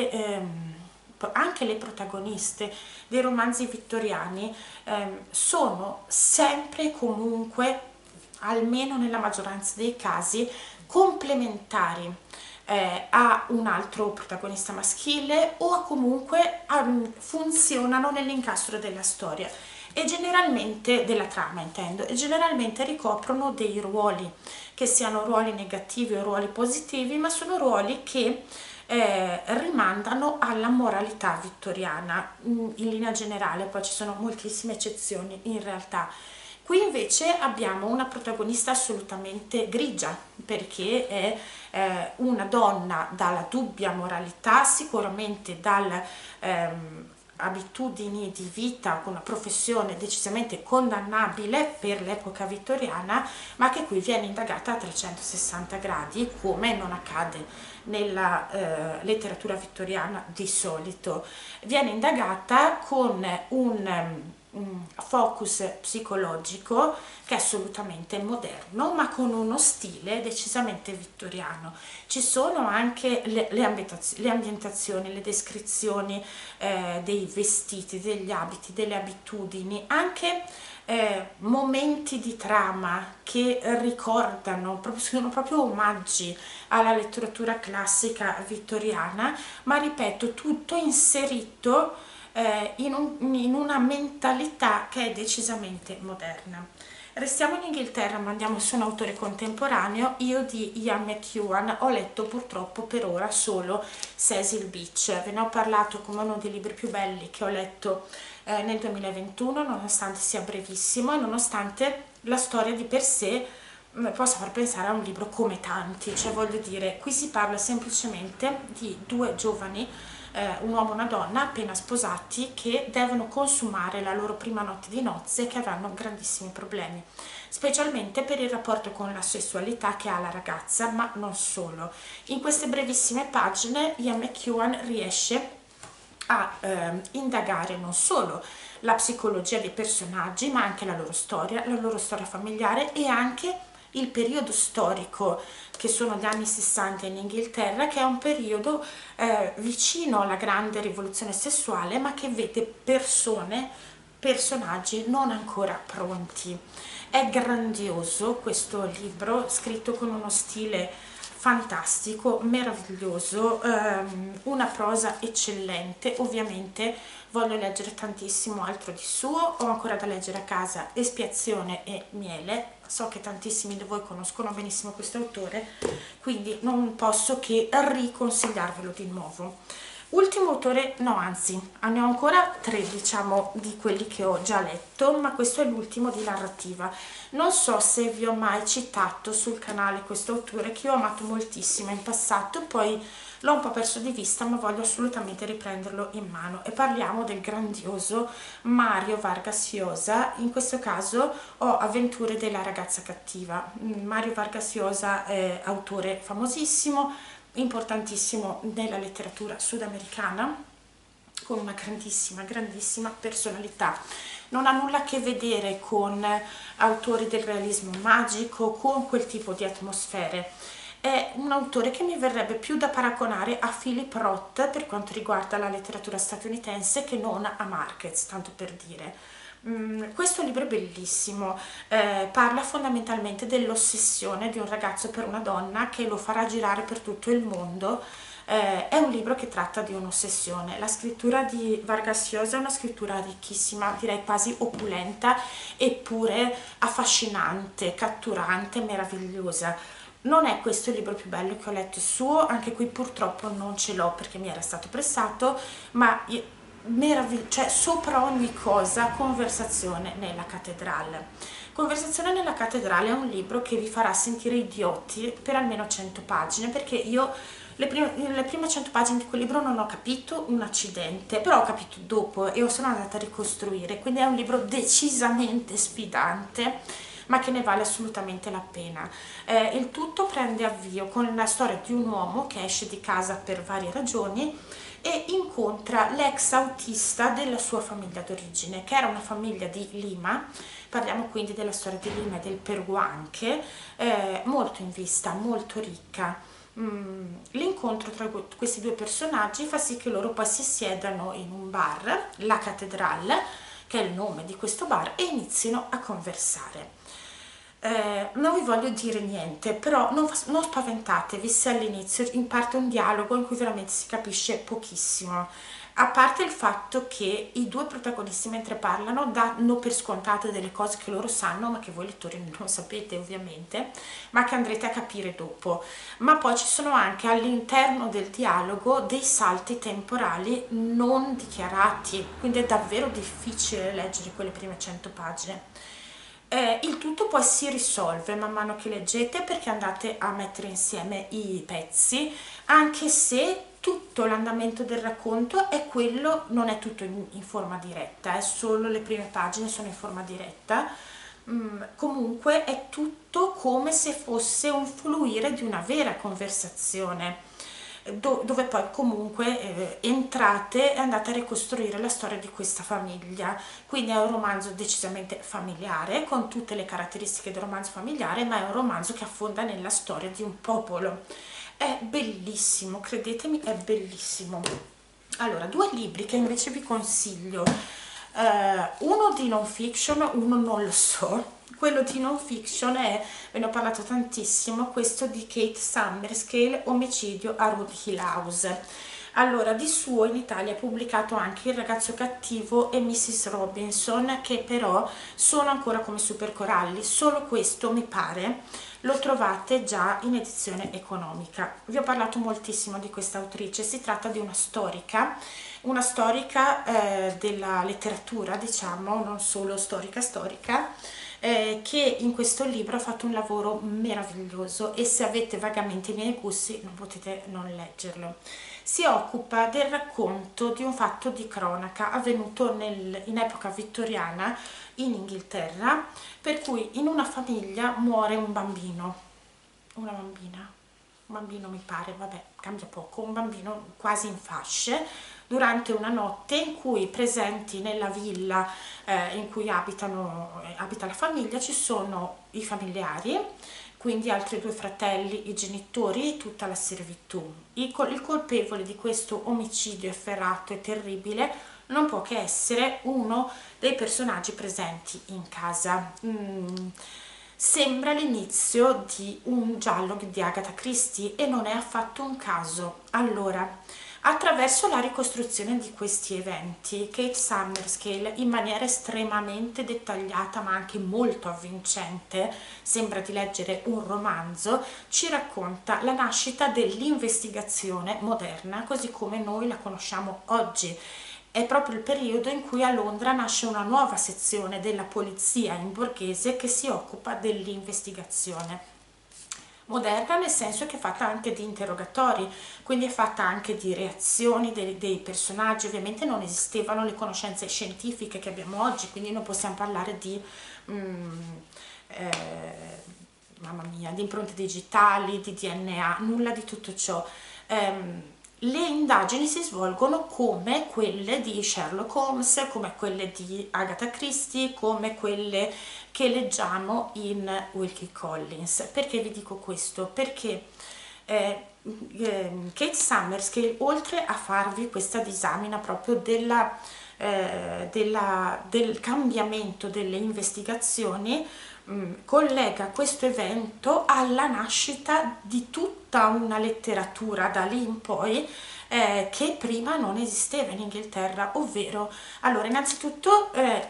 anche le protagoniste dei romanzi vittoriani sono sempre e comunque, almeno nella maggioranza dei casi, complementari a un altro protagonista maschile o comunque funzionano nell'incastro della storia e generalmente della trama, intendo, e generalmente ricoprono dei ruoli, che siano ruoli negativi o ruoli positivi, ma sono ruoli che rimandano alla moralità vittoriana in linea generale. Poi ci sono moltissime eccezioni in realtà. Qui invece abbiamo una protagonista assolutamente grigia, perché è una donna dalla dubbia moralità, sicuramente dalle abitudini di vita, con una professione decisamente condannabile per l'epoca vittoriana, ma che qui viene indagata a 360 gradi, come non accade nella letteratura vittoriana di solito. Viene indagata con un focus psicologico che è assolutamente moderno, ma con uno stile decisamente vittoriano. Ci sono anche le ambientazioni, le descrizioni dei vestiti, degli abiti, delle abitudini, anche momenti di trama che ricordano, sono proprio omaggi alla letteratura classica vittoriana, ma ripeto, tutto inserito in una mentalità che è decisamente moderna. Restiamo in Inghilterra, ma andiamo su un autore contemporaneo. Io di Ian McEwan ho letto purtroppo per ora solo Cecil Beach. Ve ne ho parlato come uno dei libri più belli che ho letto nel 2021, nonostante sia brevissimo e nonostante la storia di per sé possa far pensare a un libro come tanti. Cioè, voglio dire, qui si parla semplicemente di due giovani, un uomo e una donna appena sposati, che devono consumare la loro prima notte di nozze e che avranno grandissimi problemi, specialmente per il rapporto con la sessualità che ha la ragazza, ma non solo. In queste brevissime pagine Ian McEwan riesce a indagare non solo la psicologia dei personaggi, ma anche la loro storia familiare e anche il periodo storico, che sono gli anni 60 in Inghilterra, che è un periodo vicino alla grande rivoluzione sessuale, ma che vede personaggi non ancora pronti. È grandioso questo libro, scritto con uno stile fantastico, meraviglioso, una prosa eccellente. Ovviamente voglio leggere tantissimo altro di suo, ho ancora da leggere a casa Espiazione e Miele. So che tantissimi di voi conoscono benissimo questo autore, quindi non posso che riconsigliarvelo di nuovo. Ultimo autore, no, anzi, ne ho ancora tre, diciamo, di quelli che ho già letto, ma questo è l'ultimo di narrativa. Non so se vi ho mai citato sul canale questo autore, che io ho amato moltissimo in passato, poi l'ho un po' perso di vista, ma voglio assolutamente riprenderlo in mano. E parliamo del grandioso Mario Vargas Llosa. In questo caso ho Avventure della ragazza cattiva. Mario Vargas Llosa è autore famosissimo, importantissimo nella letteratura sudamericana, con una grandissima personalità. Non ha nulla a che vedere con autori del realismo magico, con quel tipo di atmosfere. È un autore che mi verrebbe più da paragonare a Philip Roth per quanto riguarda la letteratura statunitense, che non a Marquez, tanto per dire. Questo libro è bellissimo, parla fondamentalmente dell'ossessione di un ragazzo per una donna che lo farà girare per tutto il mondo. È un libro che tratta di un'ossessione. La scrittura di Vargas Llosa è una scrittura ricchissima, direi quasi opulenta, eppure affascinante, catturante, meravigliosa. Non è questo il libro più bello che ho letto suo, anche qui purtroppo non ce l'ho perché mi era stato prestato, ma cioè sopra ogni cosa Conversazione nella cattedrale. Conversazione nella cattedrale è un libro che vi farà sentire idioti per almeno 100 pagine, perché io le prime 100 pagine di quel libro non ho capito un accidente, però ho capito dopo e sono andata a ricostruire, quindi è un libro decisamente sfidante, ma che ne vale assolutamente la pena. Il tutto prende avvio con la storia di un uomo che esce di casa per varie ragioni e incontra l'ex autista della sua famiglia d'origine, che era una famiglia di Lima. Parliamo quindi della storia di Lima e del Perù anche, molto in vista, molto ricca. L'incontro tra questi due personaggi fa sì che loro poi si siedano in un bar, la Cattedrale, che è il nome di questo bar, e inizino a conversare. Non vi voglio dire niente, però non spaventatevi se all'inizio parte un dialogo in cui veramente si capisce pochissimo, a parte il fatto che i due protagonisti mentre parlano danno per scontate delle cose che loro sanno ma che voi lettori non sapete ovviamente, ma che andrete a capire dopo. Ma poi ci sono anche all'interno del dialogo dei salti temporali non dichiarati, quindi è davvero difficile leggere quelle prime 100 pagine. Il tutto poi si risolve man mano che leggete perché andate a mettere insieme i pezzi, anche se tutto l'andamento del racconto è quello, non è tutto in forma diretta, solo le prime pagine sono in forma diretta. Comunque è tutto come se fosse un fluire di una vera conversazione, dove poi comunque entrate e andate a ricostruire la storia di questa famiglia. Quindi è un romanzo decisamente familiare, con tutte le caratteristiche del romanzo familiare, ma è un romanzo che affonda nella storia di un popolo. È bellissimo, credetemi, è bellissimo. Allora, due libri che invece vi consiglio, uno di non fiction, uno non lo so. Quello di non fiction è, ve ne ho parlato tantissimo, questo di Kate Summerscale, Omicidio a Ruth Hill House. Allora, di suo in Italia è pubblicato anche Il ragazzo cattivo e Mrs. Robinson, che però sono ancora come super coralli. Solo questo mi pare lo trovate già in edizione economica. Vi ho parlato moltissimo di questa autrice, si tratta di una storica della letteratura, diciamo, non solo storica, che in questo libro ha fatto un lavoro meraviglioso e se avete vagamente i miei gusti non potete non leggerlo. Si occupa del racconto di un fatto di cronaca avvenuto in epoca vittoriana in Inghilterra, per cui in una famiglia muore un bambino, una bambina, un bambino mi pare, vabbè, cambia poco, un bambino quasi in fasce, durante una notte in cui presenti nella villa in cui abita la famiglia ci sono i familiari, quindi altri due fratelli, i genitori e tutta la servitù. Il colpevole di questo omicidio efferato e terribile non può che essere uno dei personaggi presenti in casa. Sembra l'inizio di un giallo di Agatha Christie e non è affatto un caso. Allora, attraverso la ricostruzione di questi eventi, Kate Summerscale, in maniera estremamente dettagliata ma anche molto avvincente, sembra di leggere un romanzo, ci racconta la nascita dell'investigazione moderna così come noi la conosciamo oggi. È proprio il periodo in cui a Londra nasce una nuova sezione della polizia in borghese che si occupa dell'investigazione. Moderna nel senso che è fatta anche di interrogatori, quindi è fatta anche di reazioni dei personaggi. Ovviamente non esistevano le conoscenze scientifiche che abbiamo oggi, quindi non possiamo parlare di mamma mia, di impronte digitali, di DNA, nulla di tutto ciò. Le indagini si svolgono come quelle di Sherlock Holmes, come quelle di Agatha Christie, come quelle che leggiamo in Wilkie Collins. Perché vi dico questo? Perché Kate Summerscale, oltre a farvi questa disamina proprio del cambiamento delle investigazioni, collega questo evento alla nascita di tutta una letteratura da lì in poi che prima non esisteva in Inghilterra, ovvero, allora, innanzitutto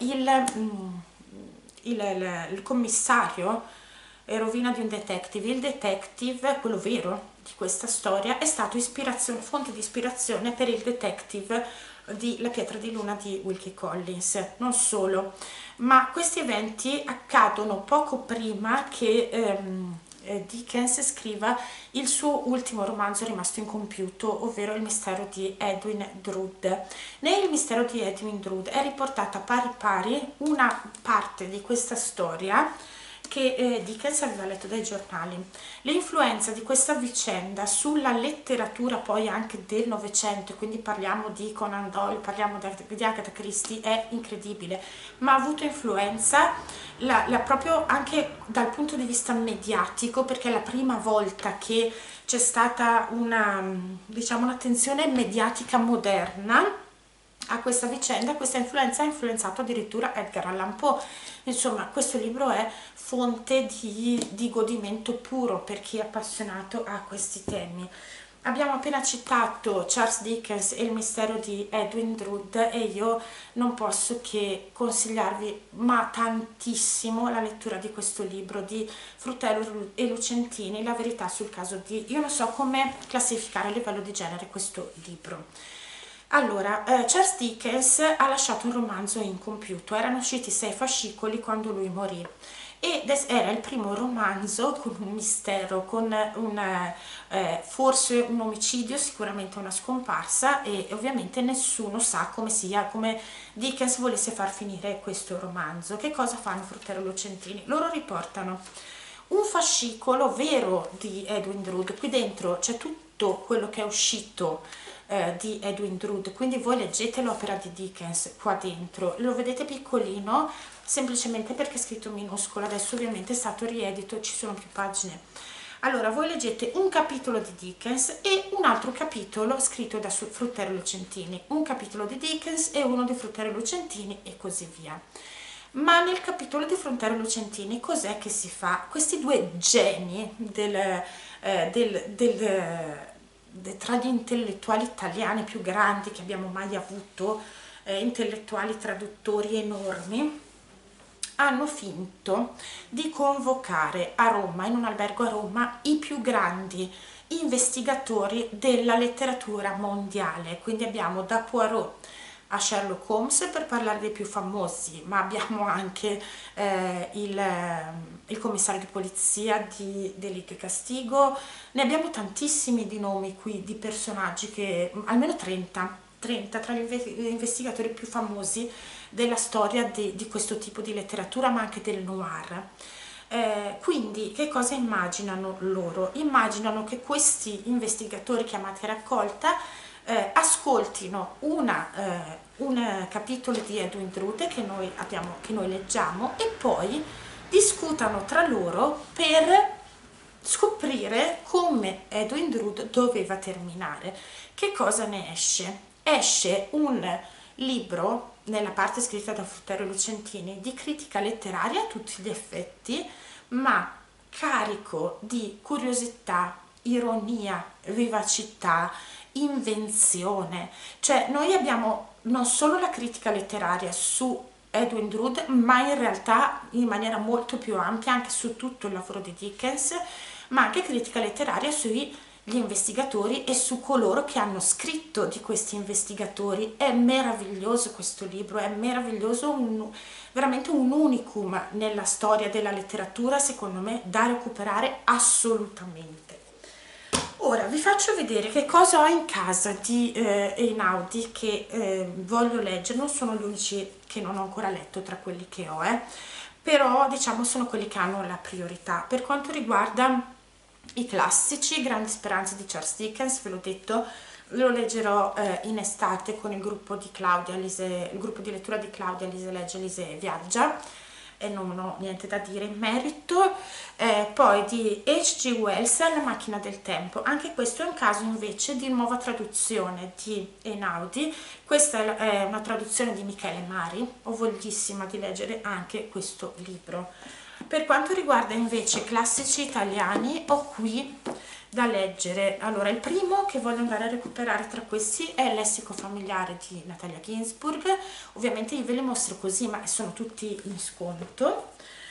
il commissario rovina di un detective, il detective, quello vero di questa storia, è stato fonte di ispirazione per il detective di La pietra di luna di Wilkie Collins. Non solo, ma questi eventi accadono poco prima che Dickens scriva il suo ultimo romanzo rimasto incompiuto, ovvero Il mistero di Edwin Drood. Nel mistero di Edwin Drood è riportata pari pari una parte di questa storia che Dickens aveva letto dai giornali. L'influenza di questa vicenda sulla letteratura poi anche del Novecento, quindi parliamo di Conan Doyle, parliamo di Agatha Christie, è incredibile, ma ha avuto influenza proprio anche dal punto di vista mediatico, perché è la prima volta che c'è stata una, diciamo, un'attenzione mediatica moderna a questa vicenda. Questa influenza ha influenzato addirittura Edgar Allan Poe. Insomma, questo libro è fonte di godimento puro per chi è appassionato a questi temi. Abbiamo appena citato Charles Dickens e il mistero di Edwin Drood, e io non posso che consigliarvi ma tantissimo la lettura di questo libro di Fruttello e Lucentini, La verità sul caso di... Io non so come classificare a livello di genere questo libro. Allora, Charles Dickens ha lasciato un romanzo incompiuto, erano usciti 6 fascicoli quando lui morì, ed era il primo romanzo con un mistero, con forse un omicidio, sicuramente una scomparsa, e ovviamente nessuno sa come Dickens volesse far finire questo romanzo. Che cosa fanno Fruttello e Lucentini? Loro riportano un fascicolo vero di Edwin Drood, qui dentro c'è tutto quello che è uscito di Edwin Drood, quindi voi leggete l'opera di Dickens qua dentro, lo vedete piccolino semplicemente perché è scritto minuscolo, adesso ovviamente è stato riedito, ci sono più pagine. Allora voi leggete un capitolo di Dickens e un altro capitolo scritto da Fruttello e Lucentini, un capitolo di Dickens e uno di Fruttello e Lucentini, e così via. Ma nel capitolo di Fruttello e Lucentini cos'è che si fa? Questi due geni tra gli intellettuali italiani più grandi che abbiamo mai avuto, intellettuali traduttori enormi, hanno finto di convocare a Roma, in un albergo a Roma, i più grandi investigatori della letteratura mondiale. Quindi abbiamo da Poirot a Sherlock Holmes, per parlare dei più famosi, ma abbiamo anche il commissario di polizia di Delitto e Castigo, ne abbiamo tantissimi di nomi qui, di personaggi, che almeno 30 tra gli investigatori più famosi della storia di questo tipo di letteratura, ma anche del noir. Quindi che cosa immaginano loro? Immaginano che questi investigatori chiamati a raccolta ascoltino un capitolo di Edwin Drood che noi leggiamo, e poi discutano tra loro per scoprire come Edwin Drood doveva terminare. Che cosa ne esce? Esce un libro, nella parte scritta da Fruttello e Lucentini, di critica letteraria a tutti gli effetti, ma carico di curiosità, ironia, vivacità, invenzione. Cioè noi abbiamo non solo la critica letteraria su Edwin Drood, ma in realtà in maniera molto più ampia anche su tutto il lavoro di Dickens, ma anche critica letteraria sugli investigatori e su coloro che hanno scritto di questi investigatori. È meraviglioso questo libro, è meraviglioso, veramente un unicum nella storia della letteratura, secondo me, da recuperare assolutamente. Ora vi faccio vedere che cosa ho in casa di Einaudi che voglio leggere. Non sono gli unici che non ho ancora letto tra quelli che ho, però diciamo sono quelli che hanno la priorità. Per quanto riguarda i classici, Grandi Speranze di Charles Dickens, ve l'ho detto, lo leggerò in estate con il gruppo di Claudia, il gruppo di lettura di Claudia, Lise legge, Lise viaggia, e non ho niente da dire in merito. Poi di H.G. Wells, La macchina del tempo, anche questo è un caso invece di nuova traduzione di Einaudi. Questa è una traduzione di Michele Mari, ho voglissima di leggere anche questo libro. Per quanto riguarda invece classici italiani, ho qui da leggere. Allora, il primo che voglio andare a recuperare tra questi è Il lessico familiare di Natalia Ginzburg. Ovviamente io ve li mostro così, ma sono tutti in sconto.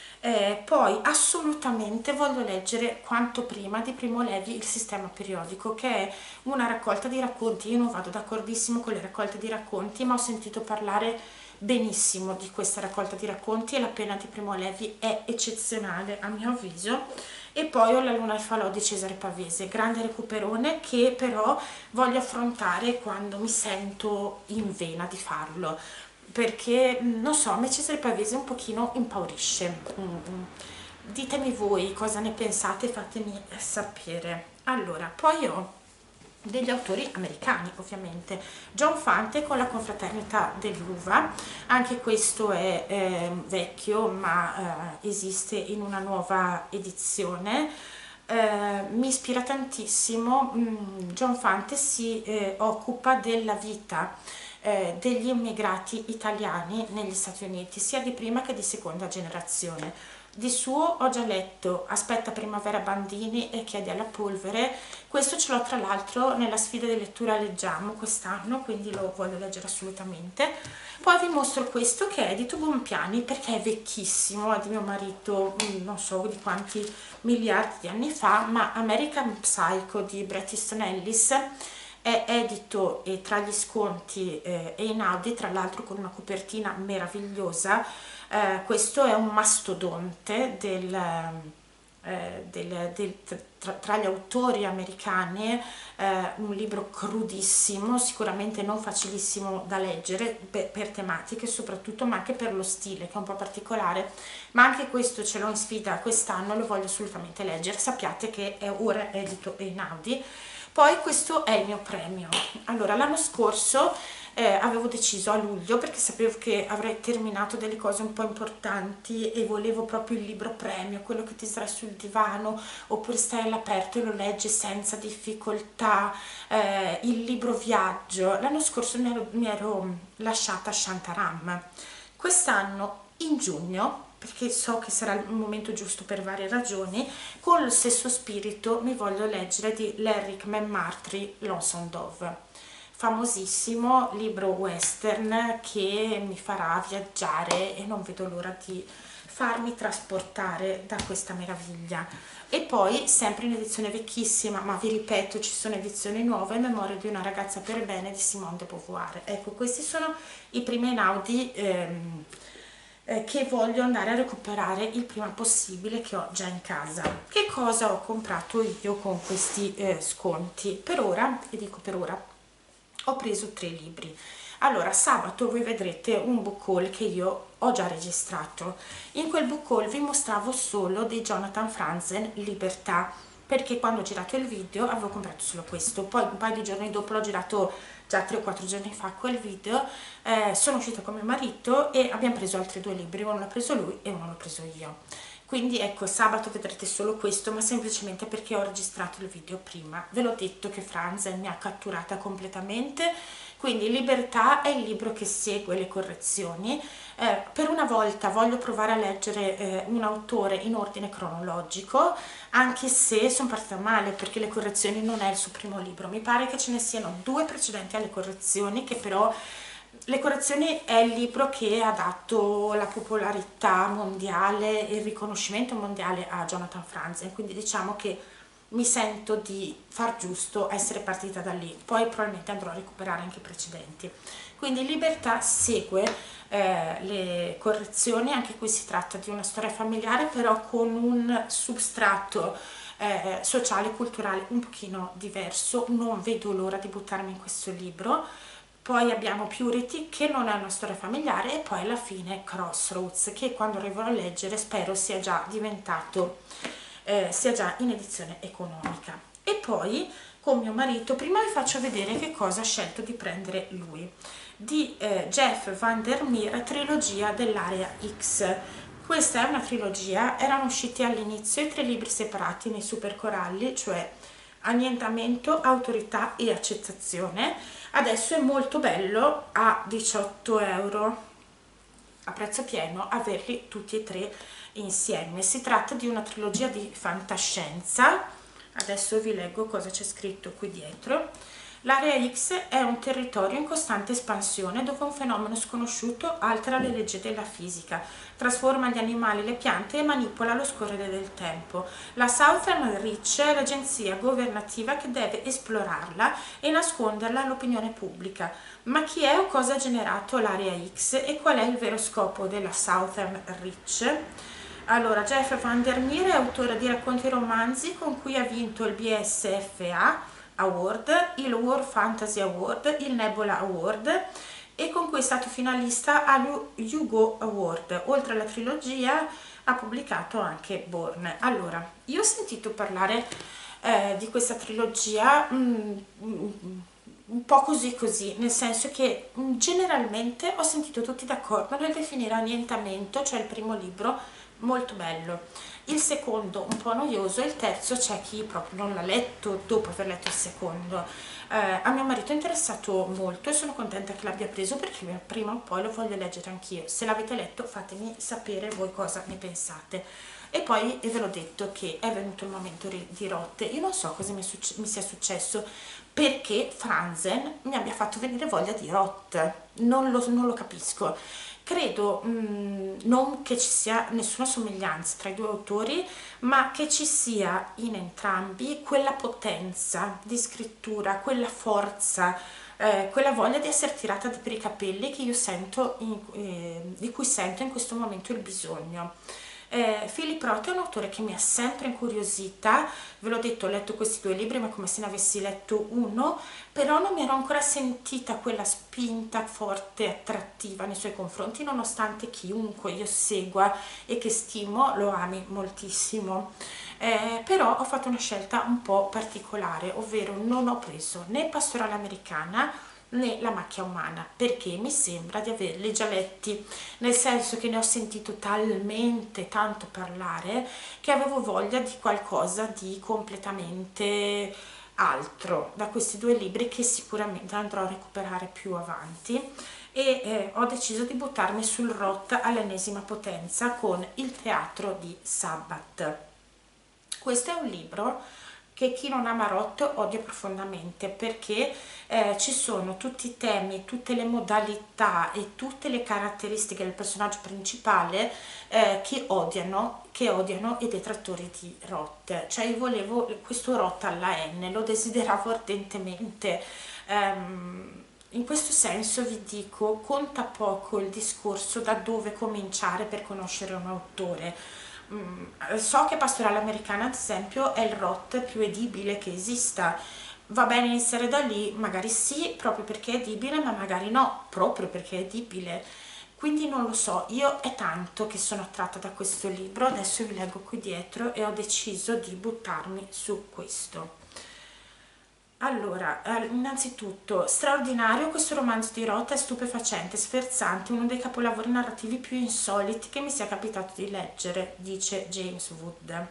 Poi assolutamente voglio leggere quanto prima di Primo Levi Il sistema periodico, che è una raccolta di racconti. Io non vado d'accordissimo con le raccolte di racconti, ma ho sentito parlare benissimo di questa raccolta di racconti e la penna di Primo Levi è eccezionale a mio avviso. E poi ho La luna e il falò di Cesare Pavese, grande recuperone che però voglio affrontare quando mi sento in vena di farlo, perché non so, a me Cesare Pavese un pochino impaurisce. ditemi voi cosa ne pensate, fatemi sapere. Allora, poi ho degli autori americani, ovviamente. John Fante con La confraternita dell'uva, anche questo è vecchio, ma esiste in una nuova edizione. Mi ispira tantissimo. John Fante si occupa della vita degli immigrati italiani negli Stati Uniti, sia di prima che di seconda generazione. Di suo ho già letto Aspetta primavera Bandini e Chiedi alla polvere. Questo ce l'ho tra l'altro nella sfida di lettura Leggiamo quest'anno, quindi lo voglio leggere assolutamente. Poi vi mostro questo che è edito Bompiani, perché è vecchissimo, è di mio marito, non so di quanti miliardi di anni fa, ma American Psycho di Bret Easton Ellis è edito e tra gli sconti e in Audi, tra l'altro con una copertina meravigliosa. Questo è un mastodonte tra gli autori americani, un libro crudissimo, sicuramente non facilissimo da leggere per tematiche soprattutto, ma anche per lo stile che è un po' particolare, ma anche questo ce l'ho in sfida quest'anno, lo voglio assolutamente leggere, sappiate che è ora edito in Audi. Poi questo è il mio premio. Allora, l'anno scorso avevo deciso a luglio, perché sapevo che avrei terminato delle cose un po' importanti e volevo proprio il libro premio, quello che ti stai sul divano oppure stai all'aperto e lo leggi senza difficoltà, il libro viaggio. L'anno scorso mi ero lasciata Shantaram. Quest'anno in giugno, perché so che sarà il momento giusto per varie ragioni, con lo stesso spirito mi voglio leggere di L'Eric McMurtry Lonesome Dove, famosissimo libro western che mi farà viaggiare e non vedo l'ora di farmi trasportare da questa meraviglia. E poi sempre in edizione vecchissima, ma vi ripeto ci sono edizioni nuove, Memoria di una ragazza per bene di Simone de Beauvoir. Ecco, questi sono i primi Einaudi che voglio andare a recuperare il prima possibile, che ho già in casa. Che cosa ho comprato io con questi sconti? Per ora, e dico per ora, ho preso 3 libri. Allora, sabato voi vedrete un book haul che io ho già registrato. In quel book haul vi mostravo solo di Jonathan Franzen Libertà, perché quando ho girato il video avevo comprato solo questo, poi un paio di giorni dopo l'ho girato già 3 o 4 giorni fa quel video, sono uscita con mio marito e abbiamo preso altri 2 libri, uno l'ha preso lui e uno l'ho preso io. Quindi ecco, sabato vedrete solo questo, ma semplicemente perché ho registrato il video prima. Ve l'ho detto che Franzen mi ha catturata completamente, quindi Libertà è il libro che segue le correzioni. Per una volta voglio provare a leggere un autore in ordine cronologico, anche se sono partita male perché le correzioni non è il suo primo libro. Mi pare che ce ne siano 2 precedenti alle correzioni, che però le correzioni è il libro che ha dato la popolarità mondiale e il riconoscimento mondiale a Jonathan Franzen, quindi diciamo che mi sento di far giusto a essere partita da lì. Poi probabilmente andrò a recuperare anche i precedenti. Quindi Libertà segue le correzioni, anche qui si tratta di una storia familiare però con un substrato sociale e culturale un pochino diverso. Non vedo l'ora di buttarmi in questo libro. Poi abbiamo Purity, che non è una storia familiare, e poi alla fine Crossroads, che quando arriverò a leggere spero sia già diventato, sia già in edizione economica. E poi con mio marito, prima vi faccio vedere che cosa ha scelto di prendere lui, di Jeff Vandermeer, trilogia dell'area X. Questa è una trilogia, erano usciti all'inizio i 3 libri separati nei super coralli, cioè Annientamento, Autorità e Accettazione. Adesso è molto bello a 18 euro a prezzo pieno averli tutti e 3 insieme. Si tratta di una trilogia di fantascienza. Adesso vi leggo cosa c'è scritto qui dietro. L'area X è un territorio in costante espansione dove un fenomeno sconosciuto altera le leggi della fisica, trasforma gli animali e le piante e manipola lo scorrere del tempo. La Southern Reach è l'agenzia governativa che deve esplorarla e nasconderla all'opinione pubblica. Ma chi è o cosa ha generato l'area X e qual è il vero scopo della Southern Reach? Allora, Jeff Vandermeer è autore di racconti e romanzi con cui ha vinto il BSFA Award, il World Fantasy Award, il Nebula Award e con cui è stato finalista all'Hugo Award. Oltre alla trilogia ha pubblicato anche Born. Allora, io ho sentito parlare di questa trilogia un po' così così, nel senso che generalmente ho sentito tutti d'accordo nel definire Annientamento, cioè il primo libro, molto bello, il secondo un po' noioso, il terzo c'è chi proprio non l'ha letto dopo aver letto il secondo. A mio marito è interessato molto e sono contenta che l'abbia preso perché prima o poi lo voglio leggere anch'io. Se l'avete letto fatemi sapere voi cosa ne pensate. E poi ve l'ho detto che è venuto il momento di Rotte. Io non so cosa mi sia successo, perché Franzen mi abbia fatto venire voglia di Rotte. Non lo capisco. Credo non che ci sia nessuna somiglianza tra i due autori, ma che ci sia in entrambi quella potenza di scrittura, quella forza, quella voglia di essere tirata per i capelli che io sento di cui sento in questo momento il bisogno. Philip Roth è un autore che mi ha sempre incuriosita, ve l'ho detto, ho letto questi due libri ma come se ne avessi letto uno, però non mi ero ancora sentita quella spinta forte e attrattiva nei suoi confronti, nonostante chiunque io segua e che stimo lo ami moltissimo. Però ho fatto una scelta un po' particolare, ovvero non ho preso né Pastorale Americana né La macchia umana, perché mi sembra di averli già letti, nel senso che ne ho sentito talmente tanto parlare che avevo voglia di qualcosa di completamente altro da questi due libri che sicuramente andrò a recuperare più avanti. E ho deciso di buttarmi sul Roth all'ennesima potenza con Il teatro di Sabbath. Questo è un libro che chi non ama Roth odia profondamente, perché ci sono tutti i temi, tutte le modalità e tutte le caratteristiche del personaggio principale che odiano i detrattori di Roth. Cioè io volevo questo Roth alla N, lo desideravo ardentemente. In questo senso vi dico, conta poco il discorso da dove cominciare per conoscere un autore. So che Pastorale Americana, ad esempio, è il Roth più edibile che esista. Va bene iniziare da lì, magari sì, proprio perché è edibile, ma magari no, proprio perché è edibile. Quindi non lo so, io è tanto che sono attratta da questo libro, adesso vi leggo qui dietro e ho deciso di buttarmi su questo. Allora, innanzitutto, straordinario questo romanzo di Roth, è stupefacente, sferzante, uno dei capolavori narrativi più insoliti che mi sia capitato di leggere, dice James Wood.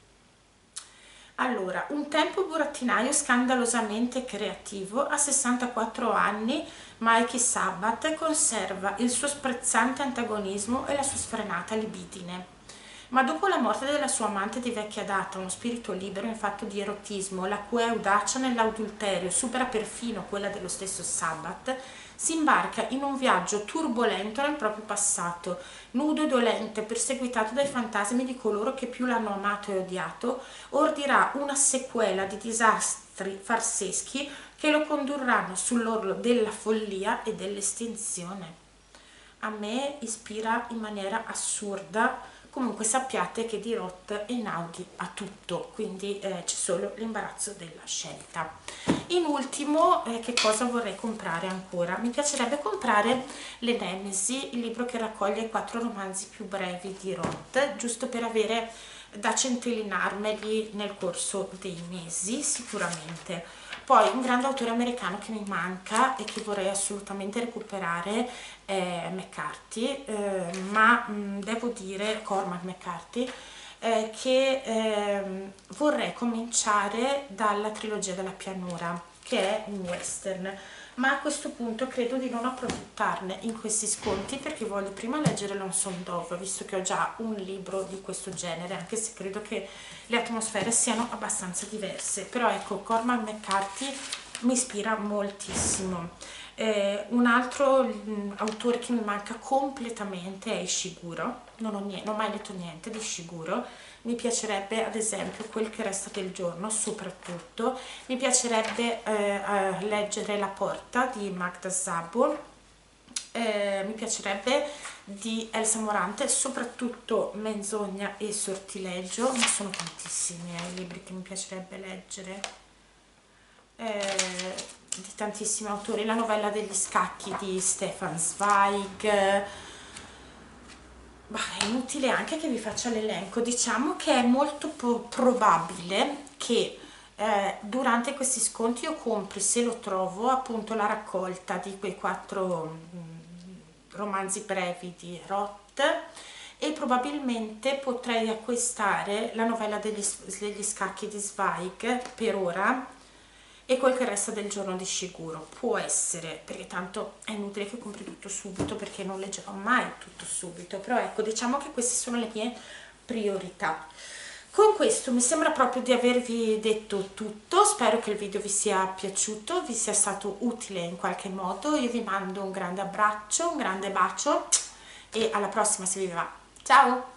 Allora, un tempo burattinaio scandalosamente creativo, a 64 anni Mikey Sabbath conserva il suo sprezzante antagonismo e la sua sfrenata libidine. Ma dopo la morte della sua amante di vecchia data, uno spirito libero in fatto di erotismo, la cui audacia nell'adulterio supera perfino quella dello stesso Sabbath, si imbarca in un viaggio turbolento nel proprio passato, nudo e dolente, perseguitato dai fantasmi di coloro che più l'hanno amato e odiato, ordirà una sequela di disastri farseschi che lo condurranno sull'orlo della follia e dell'estinzione. A me ispira in maniera assurda. Comunque sappiate che di Roth e Einaudi ha tutto, quindi c'è solo l'imbarazzo della scelta. In ultimo, che cosa vorrei comprare ancora? Mi piacerebbe comprare Le Nemesi, il libro che raccoglie i 4 romanzi più brevi di Roth, giusto per avere da centellinarmeli nel corso dei mesi, sicuramente. Poi un grande autore americano che mi manca e che vorrei assolutamente recuperare è McCarthy, ma devo dire Cormac McCarthy, che vorrei cominciare dalla trilogia della pianura, che è un western, ma a questo punto credo di non approfittarne in questi sconti perché voglio prima leggere Lonesome Dove, visto che ho già un libro di questo genere, anche se credo che le atmosfere siano abbastanza diverse. Però ecco, Cormac McCarthy mi ispira moltissimo. Un altro autore che mi manca completamente è Ishiguro. Non ho mai letto niente di Ishiguro. Mi piacerebbe ad esempio Quel che resta del giorno, soprattutto. Mi piacerebbe leggere La porta di Magda Szabó. Mi piacerebbe di Elsa Morante, soprattutto Menzogna e Sortileggio, ma sono tantissimi i libri che mi piacerebbe leggere, di tantissimi autori. La novella degli scacchi di Stefan Zweig, Bah, è inutile anche che vi faccia l'elenco, diciamo che è molto probabile che durante questi sconti io compri, se lo trovo, appunto la raccolta di quei 4 romanzi brevi di Roth, e probabilmente potrei acquistare la novella degli scacchi di Zweig per ora e quel che resta del giorno di Shiguro. Può essere, perché tanto è inutile che compri tutto subito, perché non leggerò mai tutto subito, però ecco, diciamo che queste sono le mie priorità. Con questo mi sembra proprio di avervi detto tutto, spero che il video vi sia piaciuto, vi sia stato utile in qualche modo. Io vi mando un grande abbraccio, un grande bacio e alla prossima se vi va. Ciao!